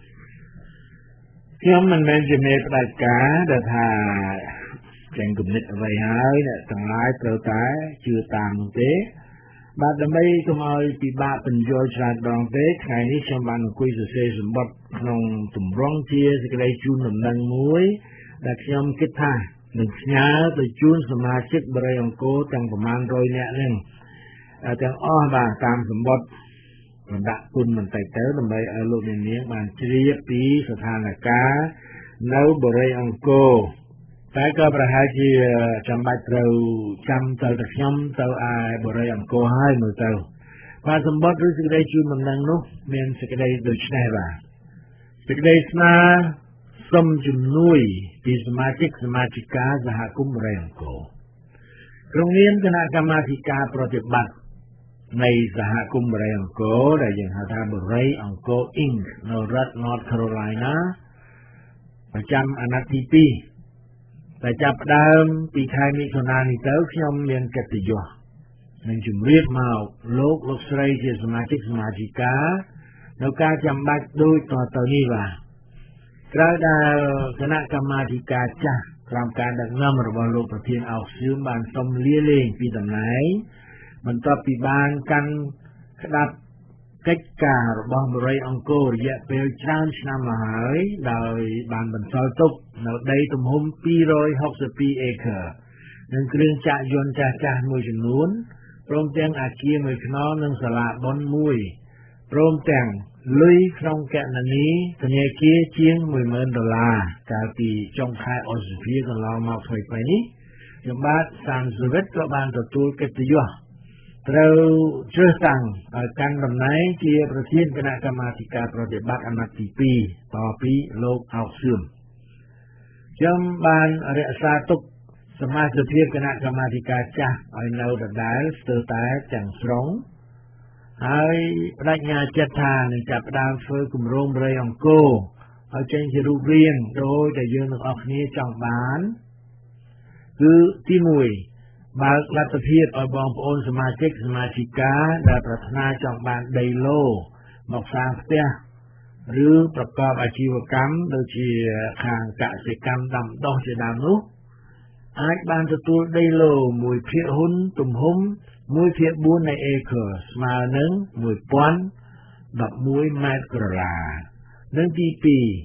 ខ្ញុំមិនមែនជាមេផ្ដាច់ការដែលថាចេញគំនិតអ្វីហើយអ្នកទាំងឡាយត្រូវតែជឿតាមនោះទេបាទដើម្បីកុំឲ្យពិបាកបញ្យល់ច្រើនដងទេថ្ងៃនេះខ្ញុំបានអង្គុយសរសេរសម្បត្តិក្នុងទម្រង់ជាសេចក្តីជូនដំណឹងមួយដែលខ្ញុំគិតថានឹងផ្ញើទៅជូនសមាជិកបរិយាអង្គរទាំងប្រមាណរយនាក់នេះទាំងអស់បាទតាមសម្បត្តិបណ្ដាក់គុណបន្តិចទៅដើម្បីឲ្យលោកអ្នកនាងបានជ្រាបពីស្ថានភាពនៅបរិយាអង្គរតែក៏ប្រហែលជាចាំបាច់ត្រូវចាំទៅតែខ្ញុំទៅឯបរិយាអង្គរហើយមើលទៅបាទសម្បត្តិឬសេចក្តីជូនដំណឹងនោះមានសេចក្តីដូចនេះបាទសេចក្តីស្នើសុំជំនួយពីសមាជិកសមាជិកាសហគមន៍បរិយាអង្គរក្នុងនាមគណៈកម្មាធិការប្រតិបត្តិនៃសហគមន៍បរិយាអង្គរដែលយើងហៅថាបរិយាអង្គរ Incorporated នៅរដ្ឋ North Carolina ប្រចាំអាណត្តិទីពីរតែចាប់ផ្ដើមពីខែមិថុនានេះទៅខ្ញុំមានកិត្តិយសនឹងជម្រាបមកលោកលោកស្រីជាសមាជិកសមាជិកានៅការចាំបាច់ដូចតទៅនេះបាទក្រោយដែលគណៈកម្មាធិការចាស់ក្រោមការដឹកនាំរបស់លោកប្រធានអោសៀមបានសុំលាលែងពីតំណែងបន្ទាប់ពីបានកាន់ក្តាប់កិច្ចការរបស់បរិយាអង្គររយៈពេលច្រើនឆ្នាំមកហើយដោយបានបន្សល់ទុកនៅដីទំហំពីររយហុកសិបពីរអេកឺនិងគ្រឿងចក្រយន្តចាស់ចាស់មួយចំនួនព្រមទាំងអគារមួយខ្នងនិងសាលាបុណ្យមួយព្រមទាំងលុយក្នុងគណនីធនាគារជាងមួយម៉ឺនដុល្លារកាលពីចុងខែឧសភាកន្លងមកថ្មីៗនេះខ្ញុំបាទសានស៊ូវិតក៏បានទទួលកិត្តិយសត្រូវជ្រើសតាំងឲ្យកាន់តំណែងជាប្រធានគណៈកម្មាធិការប្រតិបត្តិអាណត្តិទីពីរតពីលោកអោសៀមខ្ញុំបានរក្សាទុកសមាជិកភាពគណៈកម្មាធិការចាស់ឲ្យនៅដដែលស្ទើរតែទាំងស្រុងហើយបដិញ្ញាចិត្តថានឹងចាប់ផ្ដើមធ្វើគម្រោងបរិយាអង្គរឲ្យចេញជារូបរាងដោយដែលយើងទាំងអស់គ្នាចង់បានគឺទីមួយបើកលទ្ធភាពឲ្យបងប្អូនសមាជិកសមាជិកាដែលប្រាថ្នាចង់បានដីឡូមកសាងផ្ទះឬប្រកបអាជីវកម្មដូចជាខាងកសិកម្មដាំដុះជាដើមនោះអាចបានទទួលដីឡូមួយភាគហ៊ុនទំហំមួយភាគបួននៃអេកឺស្មើនឹងមួយពាន់ដប់មួយម៉ែត្រក្រឡានិងទីពីរ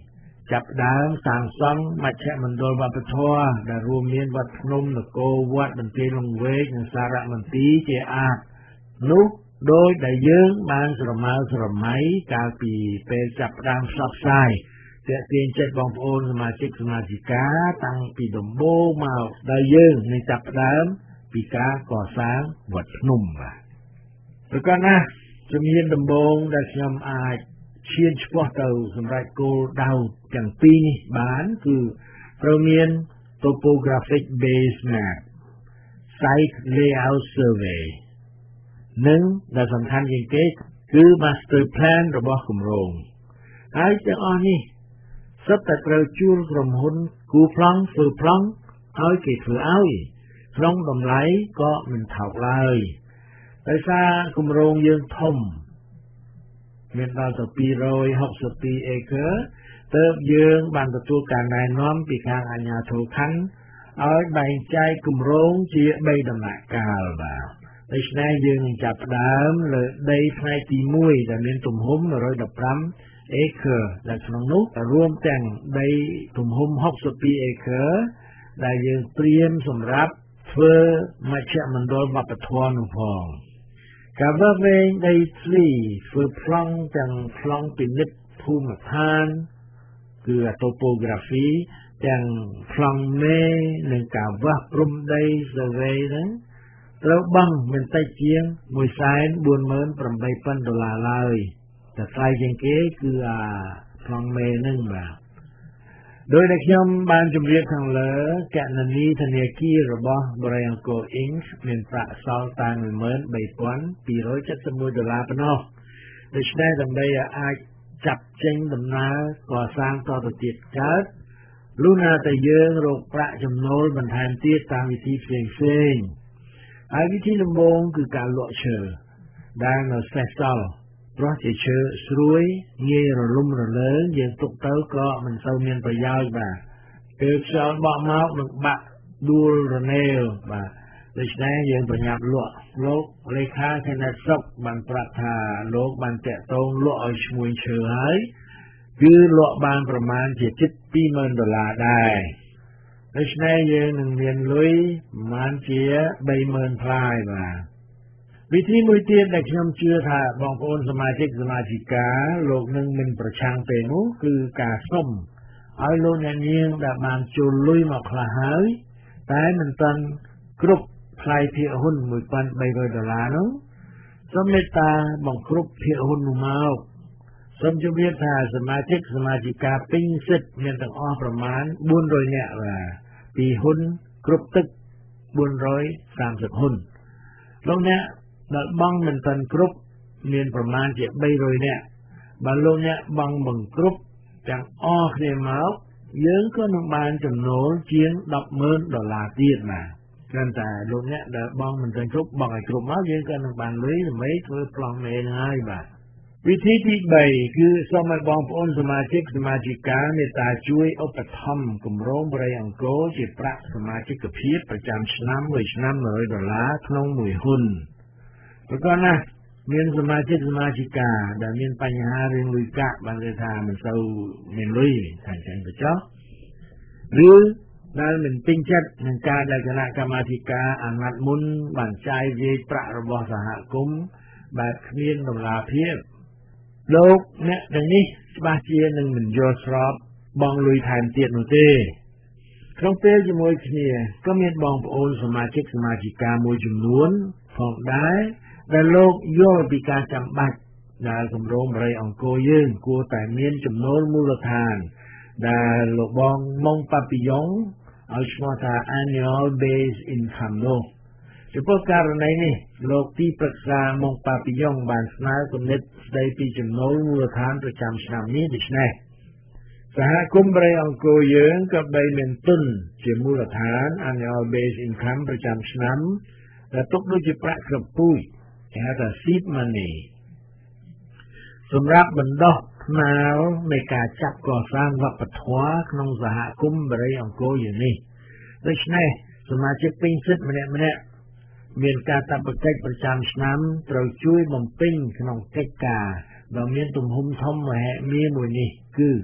ចាប់ដើមសាងសង់មជ្ឈមណ្ឌលវប្បធម៌ដែលរួមមានវត្តភ្នំនគរវត្តបន្ទាយលង្វែកនិងសារមន្ទីរជាអាចនោះដោយដែលយើងបានស្រមើស្រមៃកាលពីពេលចាប់ផ្ដើមផ្សព្វផ្សាយទាក់ទាញចិត្តបងប្អូនសមាជិកសមាជិកាតាំងពីដំបូងមកដែលយើងនឹងចាប់ផ្ដើមពីការកសាងវត្តភ្នំបាទប្រកាសណាជំនាញដំបូងដែលខ្ញុំអាចឈានឆ្ពោះទៅសម្រាប់គោលដៅទាំងពីរនេះបានគឺត្រូវមាន topographic base map site layout survey និងដែលសំខាន់ជាងគេគឺ master plan របស់គម្រោងហើយទាំងអស់នេះសុទ្ធតែត្រូវជួលក្រុមហ៊ុនគូប្លង់ធ្វើប្លង់ឲ្យគេធ្វើឲ្យក្នុងតម្លៃក៏មិនថោកឡើយដោយសារគម្រោងយើងធំមានដល់ទៅពីររយហុកសិបពីរអេក្រទើបយើងបានទទួលការណែនាំពីខាងអាជ្ញាធរខណ្ឌឲ្យបែងចែកគម្រោងជាបីដំណាក់កាលបាទដូច្នេះយើងនឹងចាប់ផ្ដើមលើដីផ្នែកទីមួយដែលមានទំហំមួយរយដប់ប្រាំអេក្រដែលក្នុងនោះរួមទាំងដីទំហំហុកសិបពីរអេក្រដែលយើងត្រៀមសម្រាប់ធ្វើមជ្ឈមណ្ឌលវប្បធម៌នោះផងការវែងដីធ្លីធ្វើប្លង់ទាំងប្លង់ពិនិត្យភូមិឋានគឺ topography ទាំងប្លង់មេនិងការវាស់ព្រំដី survey ហ្នឹងត្រូវបង់មិនតិចជាងមួយសែនបួនម៉ឺនប្រាំបីពាន់ដុល្លារឡើយតែថ្លៃជាងគេគឺអាប្លង់មេហ្នឹងបាទដោយដែលខ្ញុំបានជម្រាបខាងលើគណនីធនាគាររបស់បរិយាអង្គរ Inc មានប្រាក់សល់តែ មួយម៉ឺនបីពាន់ពីររយចិតសិបមួយដុល្លារប៉ុណ្ណោះដូច្នេះដើម្បីអាចចាប់ចេញដំណើរកសាងតទៅទៀតកើតលុះណាតែយើងរកប្រាក់ចំណូលបន្ថែមទៀតតាមវិធីផ្សេងផ្សេងហើយវិធីដំបូងគឺការលក់ឈើដែលនៅសេសសល់ព្រោះជាឈើស្រួយងាយរលំរលើងយើងទុកទៅក៏មិនសូវមានប្រយោជន៍បាទពេលខ្យល់បក់មកនឹងបាក់ដួលរនេលបាទដូច្នេះយើងប្រញាប់លក់លោកលេខាខេត្តសុខបានប្រាប់ថាលោកបានតាក់ទងលក់ឲ្យឈ្មួញឈើហើយគឺលក់បានប្រមាណជាជិតពីរម៉ឺនដុល្លារដែរដូច្នេះយើងនឹងមានលុយប្រមាណជាបីម៉ឺនផ្លាយបាទវិធីមួយទៀតដែលខ្ញុំជឿថាបងប្អូនសមាជិកសមាជិកាលោកនឹងមិនប្រឆាំងពេលនោះគឺការសុំឲ្យលោកអ្នកនាងដែលបានចូលលុយមកខ្លះហើយតែមិនទាន់គ្រប់ថ្លៃភាគហ៊ុនមួយពាន់បីរយដុល្លារនោះសូមមេត្តាបង្គ្រប់ភាគហ៊ុននោះមកសូមជម្រាបថាសមាជិកសមាជិកាពេញសិទ្ធិមានទាំងអស់ប្រមាណបួនរយនាក់បាទពីហ៊ុនគ្រប់ទឹកបួនរយសាមសិបហ៊ុនលោកអ្នកដែលបង់មិនទាន់គ្រប់មានប្រមាណជាបីរយនាក់បើលោកអ្នកបង់បង្គ្រប់ទាំងអស់គ្នាមកយើងក៏នឹងបានចំណូលជាងដប់ម៉ឺនដុល្លារទៀតណាគ្រាន់តែលោកអ្នកដែលបង់មិនទាន់គ្រប់បង់ឲ្យគ្រប់មកយើងក៏នឹងបានលុយដើម្បីធ្វើប្លង់មេនឹងហើយបាទវិធីទីបីគឺសូមឲ្យបងប្អូនសមាជិកសមាជិកាមេត្តាជួយឧបត្ថម្ភគម្រោងបរិយាអង្គរជាប្រាក់សមាជិកភាពប្រចាំឆ្នាំមួយឆ្នាំមួយរយដុល្លារក្នុងមួយហ៊ុនប្រកបណាស់មានសមាជិកសមាជិកាដែលមានបញ្ហារឿងលុយកាក់បានគេថាមិនសូវមានលុយខាងចាញ់ទៅចោះឬដែលមិនពេញចិត្តនឹងការដែលគណៈកម្មាធិការអាណត្តិមុនបានចាយវាយប្រាក់របស់សហគមន៍បែបគ្មានតម្លាភាពលោកអ្នកទាំងនេះច្បាស់ជានឹងមិនយល់ស្របបងលុយថែមទៀតនោះទេក្នុងពេលជាមួយគ្នាក៏មានបងប្អូនសមាជិកសមាជិកាមួយចំនួនផងដែរដែលលោកយល់ពីការចាំបាច់ដែលគម្រោងបរិយាអង្គរយើងគួរតែមានចំណូលមូលដ្ឋានដែលលោកបងម៉ុងប៉ាពីយ៉ុងឲ្យឈ្មោះថា annual base income នោះចំពោះករណីនេះលោកទីប្រឹក្សាម៉ុងប៉ាពីយ៉ុងបានស្នើគំនិតស្ដីពីចំណូលមូលដ្ឋានប្រចាំឆ្នាំនេះដូច្នេះសហគមន៍បរិយាអង្គរយើងក៏បីមានទុនជាមូលដ្ឋាន annual base income ប្រចាំឆ្នាំដែលទុកដូចជាប្រាក់ក្រពូជគេហៅថា seed money សម្រាប់បណ្ដោះថ្នាលនៃការចាប់កសាងវប្បធម៌ក្នុងសហគមន៍បរិយាអង្គរយើងនេះដូច្នេះសមាជិកពេញសិទ្ធិម្នាក់ម្នាក់មានការតាបកិច្ចប្រចាំឆ្នាំត្រូវជួយបំពេញក្នុងកិច្ចការដែលមានទំហំធំមហិមាមួយនេះគឺ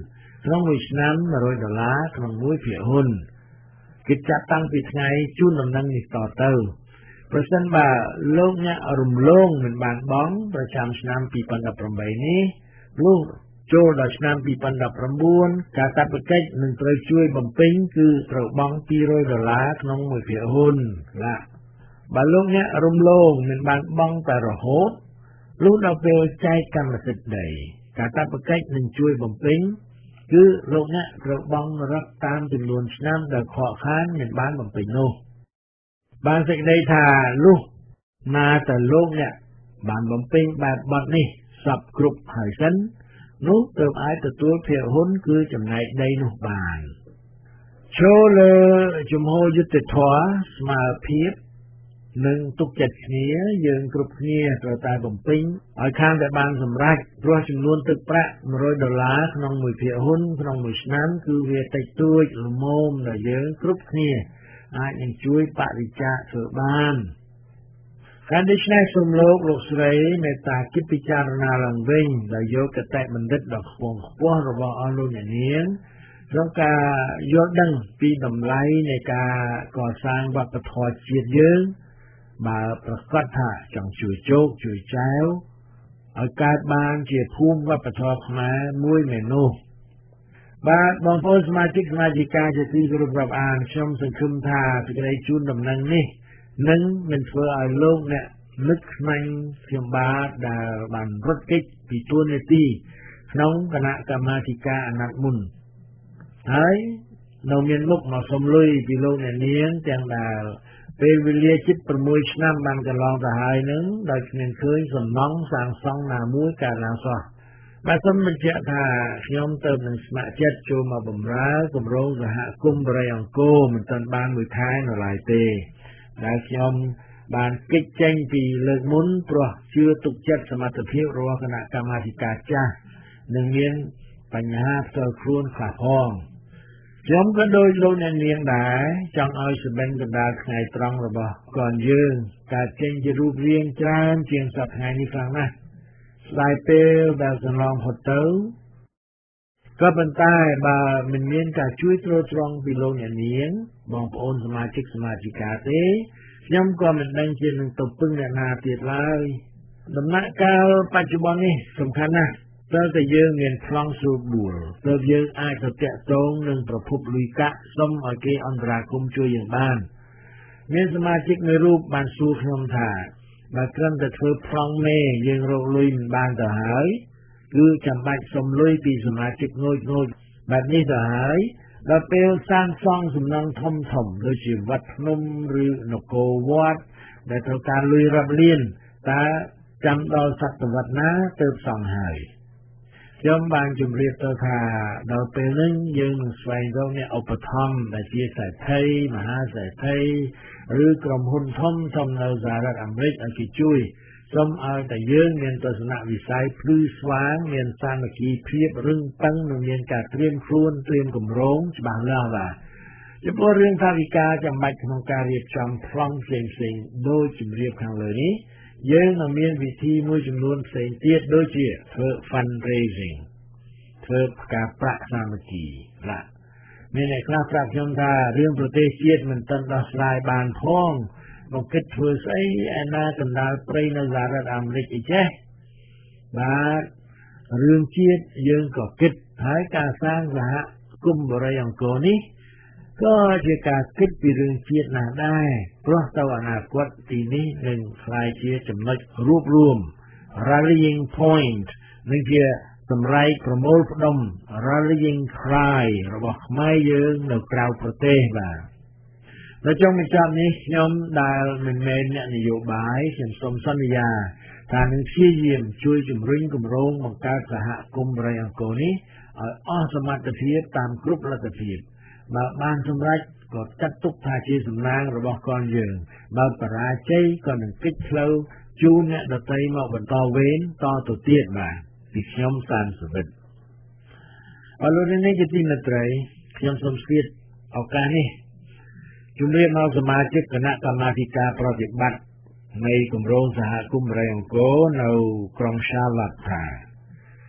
ក្នុងមួយឆ្នាំmột trămដុល្លារក្នុងមួយភាគហ៊ុនគេចាត់តាំងពីថ្ងៃជូនដំណឹងនេះតទៅប្រសិនបើលោកអ្នករំលងមិនបានបង់ប្រចាំឆ្នាំពីរពាន់ដប់ប្រាំបីនេះលោកចូលដល់ឆ្នាំពីរពាន់ដប់ប្រាំបួនកាតព្វកិច្ចនឹងត្រូវជួយបំពេញគឺត្រូវបង់ពីររយដុល្លារក្នុងមួយភាគហ៊ុនណាបើលោកអ្នករំលងមិនបានបង់តែរហូតលុះដល់ពេលចែកកម្មសិទ្ធិដីកាតព្វកិច្ចនឹងជួយបំពេញគឺលោកអ្នកត្រូវបង់រត់តាមចំនួនឆ្នាំដែលខកខានមិនបានបំពេញនោះបានសេចក្តីថាលុះណាតែលោកអ្នកបានបំពេញបែបបទនេះសពគ្រប់ហើយសិននោះទើបអាចទទួលភាគហ៊ុនគឺចំណែកដីនោះបានចូលលើជំហរយុត្តិធម៌ស្មើភាពនិងទុកចិត្តគ្នាយើងគ្រប់គ្នាត្រូវតែបំពេញឲ្យខាងតែបានសម្រេចព្រោះចំនួនទឹកប្រាក់một trămដុល្លារក្នុងមួយភាគហ៊ុនក្នុងមួយឆ្នាំគឺវាតិចតួចល្មមដែលយើងគ្រប់គ្នាអាចនឹងជួយបរិច្ចាគធ្វើបានការដូច្នេះសូមលោកលោកស្រីមេត្តាគិតពិចារណាឡើងវិញដោយយកគតិបណ្ឌិតដ៏ខ្ពង់ខ្ពស់របស់អស់លោកអ្នកនាងក្នុងការយល់ដឹងពីតម្លៃនៃការកសាងវប្បធម៌ជាតិយើងបើប្រកាសថាចង់ជួយជោគជួយចែវឲ្យកើតបានជាភូមិវប្បធម៌ខ្មែរមួយមែននោះបាទបងប្អូនសមាជិកសមាជិកាជាទីគោរពរាប់អានខ្ញុំសង្ឃឹមថាសេចក្តីជូនដំណឹងនេះនឹងមិនធ្វើឲ្យលោកអ្នកនឹកខ្មាញ់ខ្ញុំបាទដែលបានរត់គេចពីទួលនីតិក្នុងគណៈកម្មាធិការអាណត្តិមុនហើយនៅមានមុខមកសុំលុយពីលោកអ្នកនាងទាំងដែលពេលវេលាជិតប្រាំមួយឆ្នាំបានកន្លងទៅហើយនឹងដោយគ្មានឃើញសំណង់សាងសង់ណាមួយកើតឡើងសោះបាទសូមបញ្ជាក់ថាខ្ញុំទៅនឹងស្ម័គ្រចិត្តចូលមកបម្រើគម្រោងសហគមន៍បរិយអង្គរមិនទាន់បានមួយខែនៅឡើយទេដែលខ្ញុំបានគេចចេញពីលើកមុនព្រោះជឿទុកចិត្តសមត្ថភាពរបស់គណៈកម្មាធិការចាស់និងមានបញ្ហាផ្ទាល់ខ្លួនខ្លះផងខ្ញុំក៏ដូចលោកអ្នកនាងដែរចង់ឲ្យសបិនកណ្ដាលថ្ងៃត្រង់របស់កូនយើងកើតចេញជារូបរាងច្រើនជាងសប្តាហ៍ថ្ងៃនេះខ្លាំងណាស់ស្ដាយពេលដែលកន្លងផុតទៅក៏ប៉ុន្តែបើមិនមានការជួយទ្រទ្រង់ពីលោកអ្នកនាងបងប្អូនសមាជិកសមាជិកាទេខ្ញុំក៏មិនដឹងជានឹងទៅពឹងអ្នកណាទៀតឡើយដំណាក់កាលបច្ចុប្បន្ននេះសំខាន់ណាស់តើតែយើងមានប្លង់ស្រួលបួលតើយើងអាចទៅតាក់ទងនឹងប្រភពលុយកាក់សុំឲ្យគេអន្តរាគមន៍ជួយយើងបានមានសមាជិកមួយរូបបានសួរខ្ញុំថាបើត្រឹមតែធ្វើប្លង់មេយើងរកលុយមិនបានទៅហើយគឺចាំបាច់សុំលុយពីសមាជិកងូចងូចបែបនេះទៅហើយដល់ពេលសាងសង់សំណង់ធំធំដូចជាវត្តភ្នំឬនគរវត្តដែលត្រូវការលុយរាប់លានតើចាំដល់សតវត្សណាទើបសង់ហើយខ្ញុំបានជម្រាបទៅថាដល់ពេលនេះយើងនឹងស្វែងរកអ្នកឧបត្ថម្ភដែលជាសេដ្ឋីមហាសេដ្ឋីឬក្រុមហ៊ុនធំធំនៅសហរដ្ឋអាមេរិកឲ្យគេជួយសូមឲ្យតែយើងមានទស្សនវិស័យភ្លឺស្វាងមានសាមគ្គីភាពរឹងប៉ឹងនិងមានការត្រៀមខ្លួនត្រៀមគម្រោងច្បាស់លាស់បាទចំពោះរឿងថាវិការចាំបាច់ក្នុងការរៀបចំប្លង់ផ្សេងផ្សេងដូចជម្រាបខាងលើនេះយើងនឹងមានវិធីមួយចំនួនផ្សេងទៀតដូចជាធ្វើ fundraising ធ្វើការប្រាក់សាមគ្គីណាមានអ្នកខ្លះប្រាប់ខ្ញុំថារឿងប្រទេសជាតិមិនទាន់ដោះស្រាយបានផងមកគិតធ្វើស្អីឯណាកណ្ដាលព្រៃនៅសហរដ្ឋអាមេរិកអីចេះបាទរឿងជាតិយើងក៏គិតហើយការសាងសហគមន៍បរិយអង្គរនេះក៏ជាការគិតពីរឿងជាតិណាស់ដែរព្រោះទៅអនាគតទីនេះនឹងក្លាយជាចំណុចរួបរวม rallying point នឹងជាសម្រែកប្រមូលផ្ដុំ rallying cry របស់ខ្មែរយើងនៅក្រៅប្រទេសបាទនៅចុងបញ្ចប់នេះខ្ញុំដែលមិនមែនអ្នកនយោបាយខ្ញុំសូមសន្យាថានឹងព្យាយាមជួយជំរុញគម្រោងបង្កើតសហគមន៍បរិយអង្គរនេះឲ្យអស់សមត្ថភាពតាមគ្រប់លទ្ធភាពបើបានសម្រេចក៏ចាត់ទុកថាជាសំណាងរបស់កូនយើងបើបរាជ័យក៏នឹងគិតផ្លូវជូនអ្នកដទៃមកបន្តវេនតទៅទៀតបាទពីខ្ញុំសានសុវិតអរលោកនាងជាទីមេត្រីខ្ញុំសូមស្វាគមន៍ឱកាសនេះជំរាបដល់សមាជិកគណៈកម្មាធិការប្រតិបត្តិនៃគម្រោងសហគមន៍បរិយអង្គរនៅក្រុង Charlotte ថា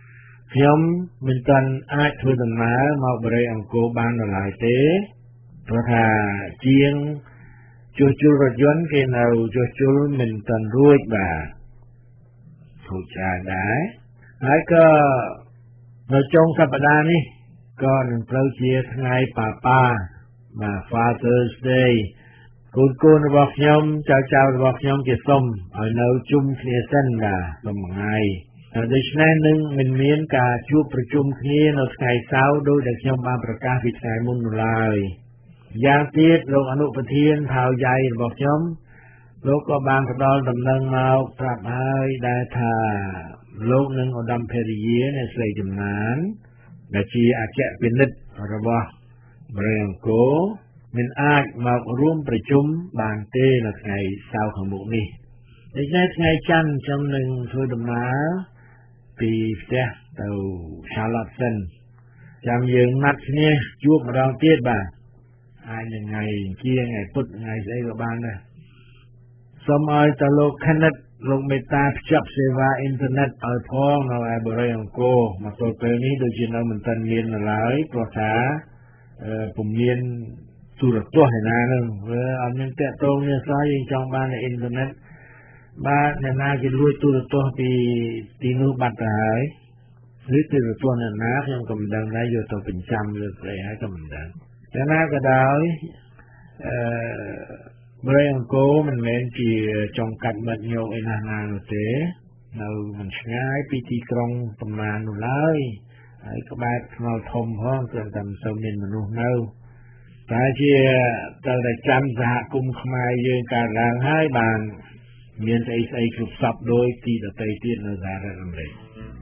ខ្ញុំមិនទាន់អាចធ្វើដំណើរមកបរិយាអង្គរបាននៅឡើយទេព្រោះថាជាងជួសជុលរថយន្តគេនៅជួសជុលមិនទាន់រួចបាទធូរច្រើនដែរហើយក៏នៅចុងសប្តាហ៍នេះក៏នឹងត្រូវជាថ្ងៃប៉ាប៉ាបាទ Father's Day កូនកូនរបស់ខ្ញុំចៅចៅរបស់ខ្ញុំគេសុំឲ្យនៅជុំគ្នាសិនបាទសុំថ្ងៃដូច្នេះនឹងមិនមានការជួបប្រជុំគ្នានៅថ្ងៃសៅរ៍ដោយដែលខ្ញុំបានប្រកាសពីថ្ងៃមុននោះឡើយយ៉ាងទៀតលោកអនុប្រធានថៅយ៉ៃរបស់ខ្ញុំលោកក៏បានផ្ដល់ដំណឹងមកប្រាប់ហើយដែលថាលោកនឹងឧត្តមភរិយាអ្នកស្រីចំណានដែលជាអគ្គពិនិត្យរបស់បរិយាអង្គរមិនអាចមករួមប្រជុំបានទេនៅថ្ងៃសៅរ៍ខាងមុខនេះដូច្នេះថ្ងៃច័ន្ទខ្ញុំនឹងធ្វើដំណើរពីផ្ទះទៅ Charlotte ចាំយើងណាត់គ្នាជួបម្ដងទៀតបាទអាចនឹងថ្ងៃជាថ្ងៃពុធថ្ងៃស្អីក៏បានដែរសូមឲ្យតលោកខនិតលោកមេត្តាភ្ជាប់សេវាអ៊ីនធឺណិតឲ្យផងនៅឯបរិយាអង្គរមកទល់ពេលនេះដូចជានៅមិនទាន់មាននៅឡើយព្រោះថាពុំមានទូរទស្សន៍ឯណានឹងវាអត់មានតាក់ទងនេះសោះយើងចង់បានអ៊ីនធឺណិតបាទអ្នកណាគេលួចទូរទស្សន៍ពីទីនោះបាត់ទៅហើយឬទូរទស្សន៍អ្នកណាខ្ញុំក៏មិនដឹងដែរយកទៅបញ្ចាំលើស្អីហើយក៏មិនដឹងតែណាក៏ដោយអឺបរិយាអង្គរមិនមែនជាចុងកាត់មិត្តញោមអីណាស់ណានោះទេនៅមិនឆ្ងាយពីទីក្រុងប្រមាណនោះឡើយហើយក្បែរថ្នល់ធំផងគឺតែមិនសូវមានមនុស្សនៅតែជាត្រូវតែចាំសហគមន៍ខ្មែរយើងកើតឡើងហើយបានមានស្អីស្អីគ្រប់សពដោយទីដទៃទៀតនៅសហរដ្ឋអាមេរិក